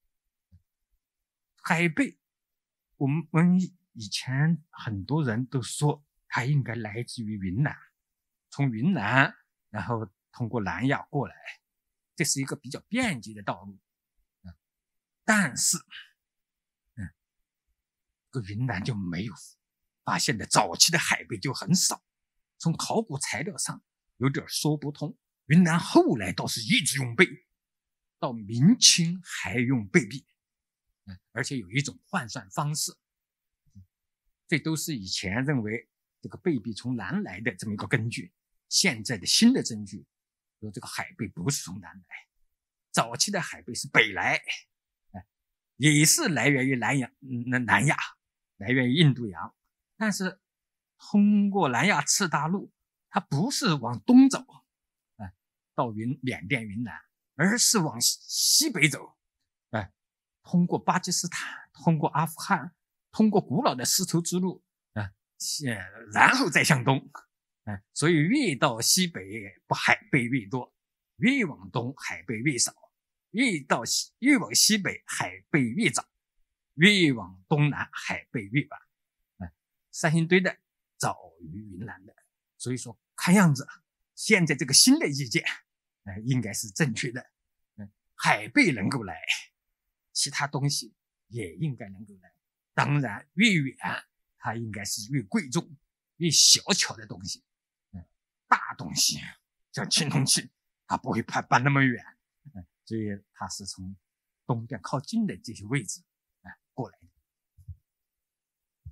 海贝我们以前很多人都说它应该来自于云南，从云南然后通过南亚过来，这是一个比较便捷的道路。但是嗯，这个云南就没有发现的早期的海贝就很少，从考古材料上有点说不通。云南后来倒是一直用贝，到明清还用贝币，而且有一种换算方式，这都是以前认为这个贝币从南来的这么一个根据。现在的新的证据说这个海贝不是从南来，早期的海贝是北来，也是来源于南亚南亚来源于印度洋，但是通过南亚次大陆，它不是往东走到云缅甸云南，而是往西北走，哎，通过巴基斯坦，通过阿富汗，通过古老的丝绸之路，哎，然后再向东，哎，所以越到西北海贝越多，越往东海贝越少，越到西越往西北海贝越早，越往东南海贝越晚。哎，三星堆的早于云南的，所以说看样子现在这个新的意见呃、应该是正确的、嗯、海贝能够来，其他东西也应该能够来。当然越远它应该是越贵重，越小巧的东西、嗯、大东西像青铜器它不会搬搬那么远、嗯、所以它是从东边靠近的这些位置、嗯、过来的。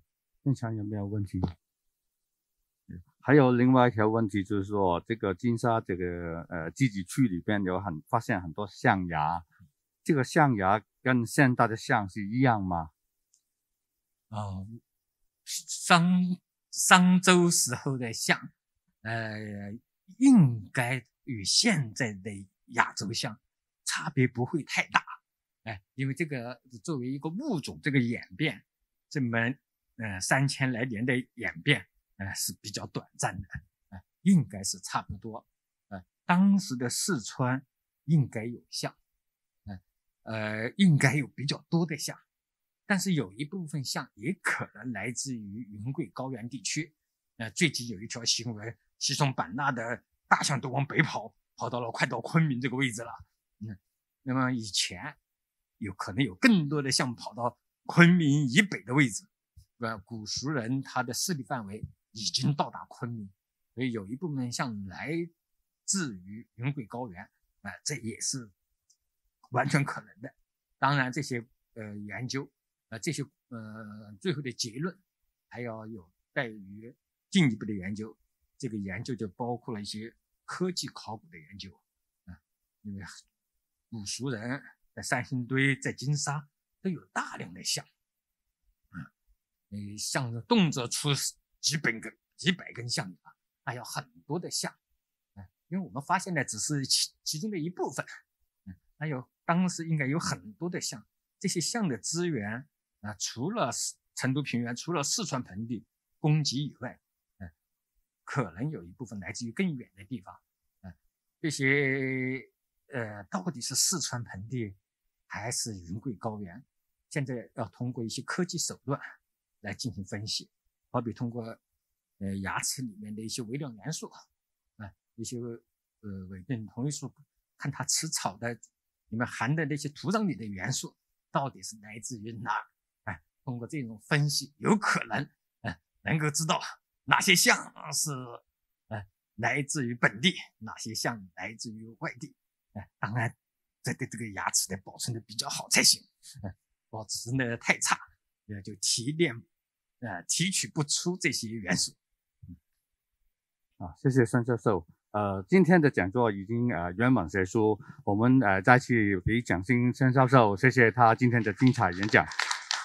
现场有没有问题？还有另外一条问题就是说，这个金沙这个呃自治区里边有很发现很多象牙，这个象牙跟现代的象是一样吗？ 哦，商商周时候的象，呃，应该与现在的亚洲象差别不会太大，哎，因为这个作为一个物种，这个演变，这么呃三千来年的演变。呃，是比较短暂的，呃，应该是差不多。呃，当时的四川应该有象，呃，呃，应该有比较多的象，但是有一部分象也可能来自于云贵高原地区。呃，最近有一条新闻，西双版纳的大象都往北跑，跑到了快到昆明这个位置了。嗯，那么以前有可能有更多的象跑到昆明以北的位置。呃，古蜀人他的势力范围已经到达昆明，所以有一部分象来自于云贵高原，呃，这也是完全可能的。当然，这些呃研究，呃这些呃最后的结论还要有待于进一步的研究。这个研究就包括了一些科技考古的研究，啊、呃，因为古蜀人在三星堆、在金沙都有大量的象。呃，象动辄出几百根、几百根象牙，还有很多的象，嗯，因为我们发现的只是其其中的一部分，嗯，还有当时应该有很多的象，这些象的资源啊、呃，除了成都平原、除了四川盆地供给以外，嗯，可能有一部分来自于更远的地方，嗯，这些呃到底是四川盆地还是云贵高原？现在要通过一些科技手段来进行分析，好比通过呃牙齿里面的一些微量元素，啊、呃，一些呃伪苯同位素，看它吃草的里面含的那些土壤里的元素到底是来自于哪？哎、呃，通过这种分析，有可能呃能够知道哪些象是呃来自于本地，哪些象来自于外地。哎、呃，当然这对这个牙齿的保存的比较好才行，呃，保存的太差，呃就提炼。呃，提取不出这些元素。 嗯、啊，谢谢孙教授。呃，今天的讲座已经呃圆满结束，我们呃再次给掌聲孫教授，謝謝他今天的精彩演講。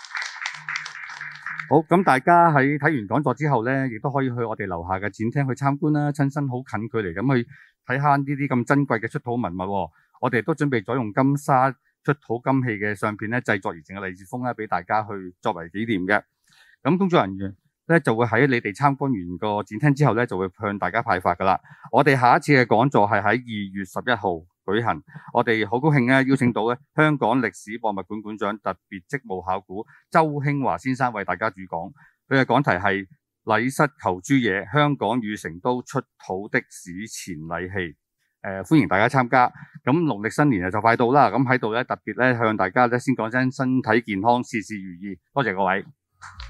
好，咁大家喺睇完講座之後咧，亦都可以去我哋樓下嘅展廳去參觀啦，親身好近距離咁去睇下呢啲咁珍貴嘅出土文物、哦。我哋都準備咗用金沙出土金器嘅相片咧製作而成嘅利是封咧，俾大家去作為紀念嘅。咁工作人員咧就會喺你哋參觀完個展廳之後咧，就會向大家派發噶啦。我哋下一次嘅講座係喺二月十一號舉行。我哋好高興咧邀請到咧香港歷史博物館館長特別職務考古周興華先生為大家主講。佢嘅講題係禮失求諸野，香港與成都出土的史前禮器。誒、呃，歡迎大家參加。咁農曆新年就快到啦，咁喺度咧特別咧向大家咧先講聲身體健康，事事如意。多謝各位。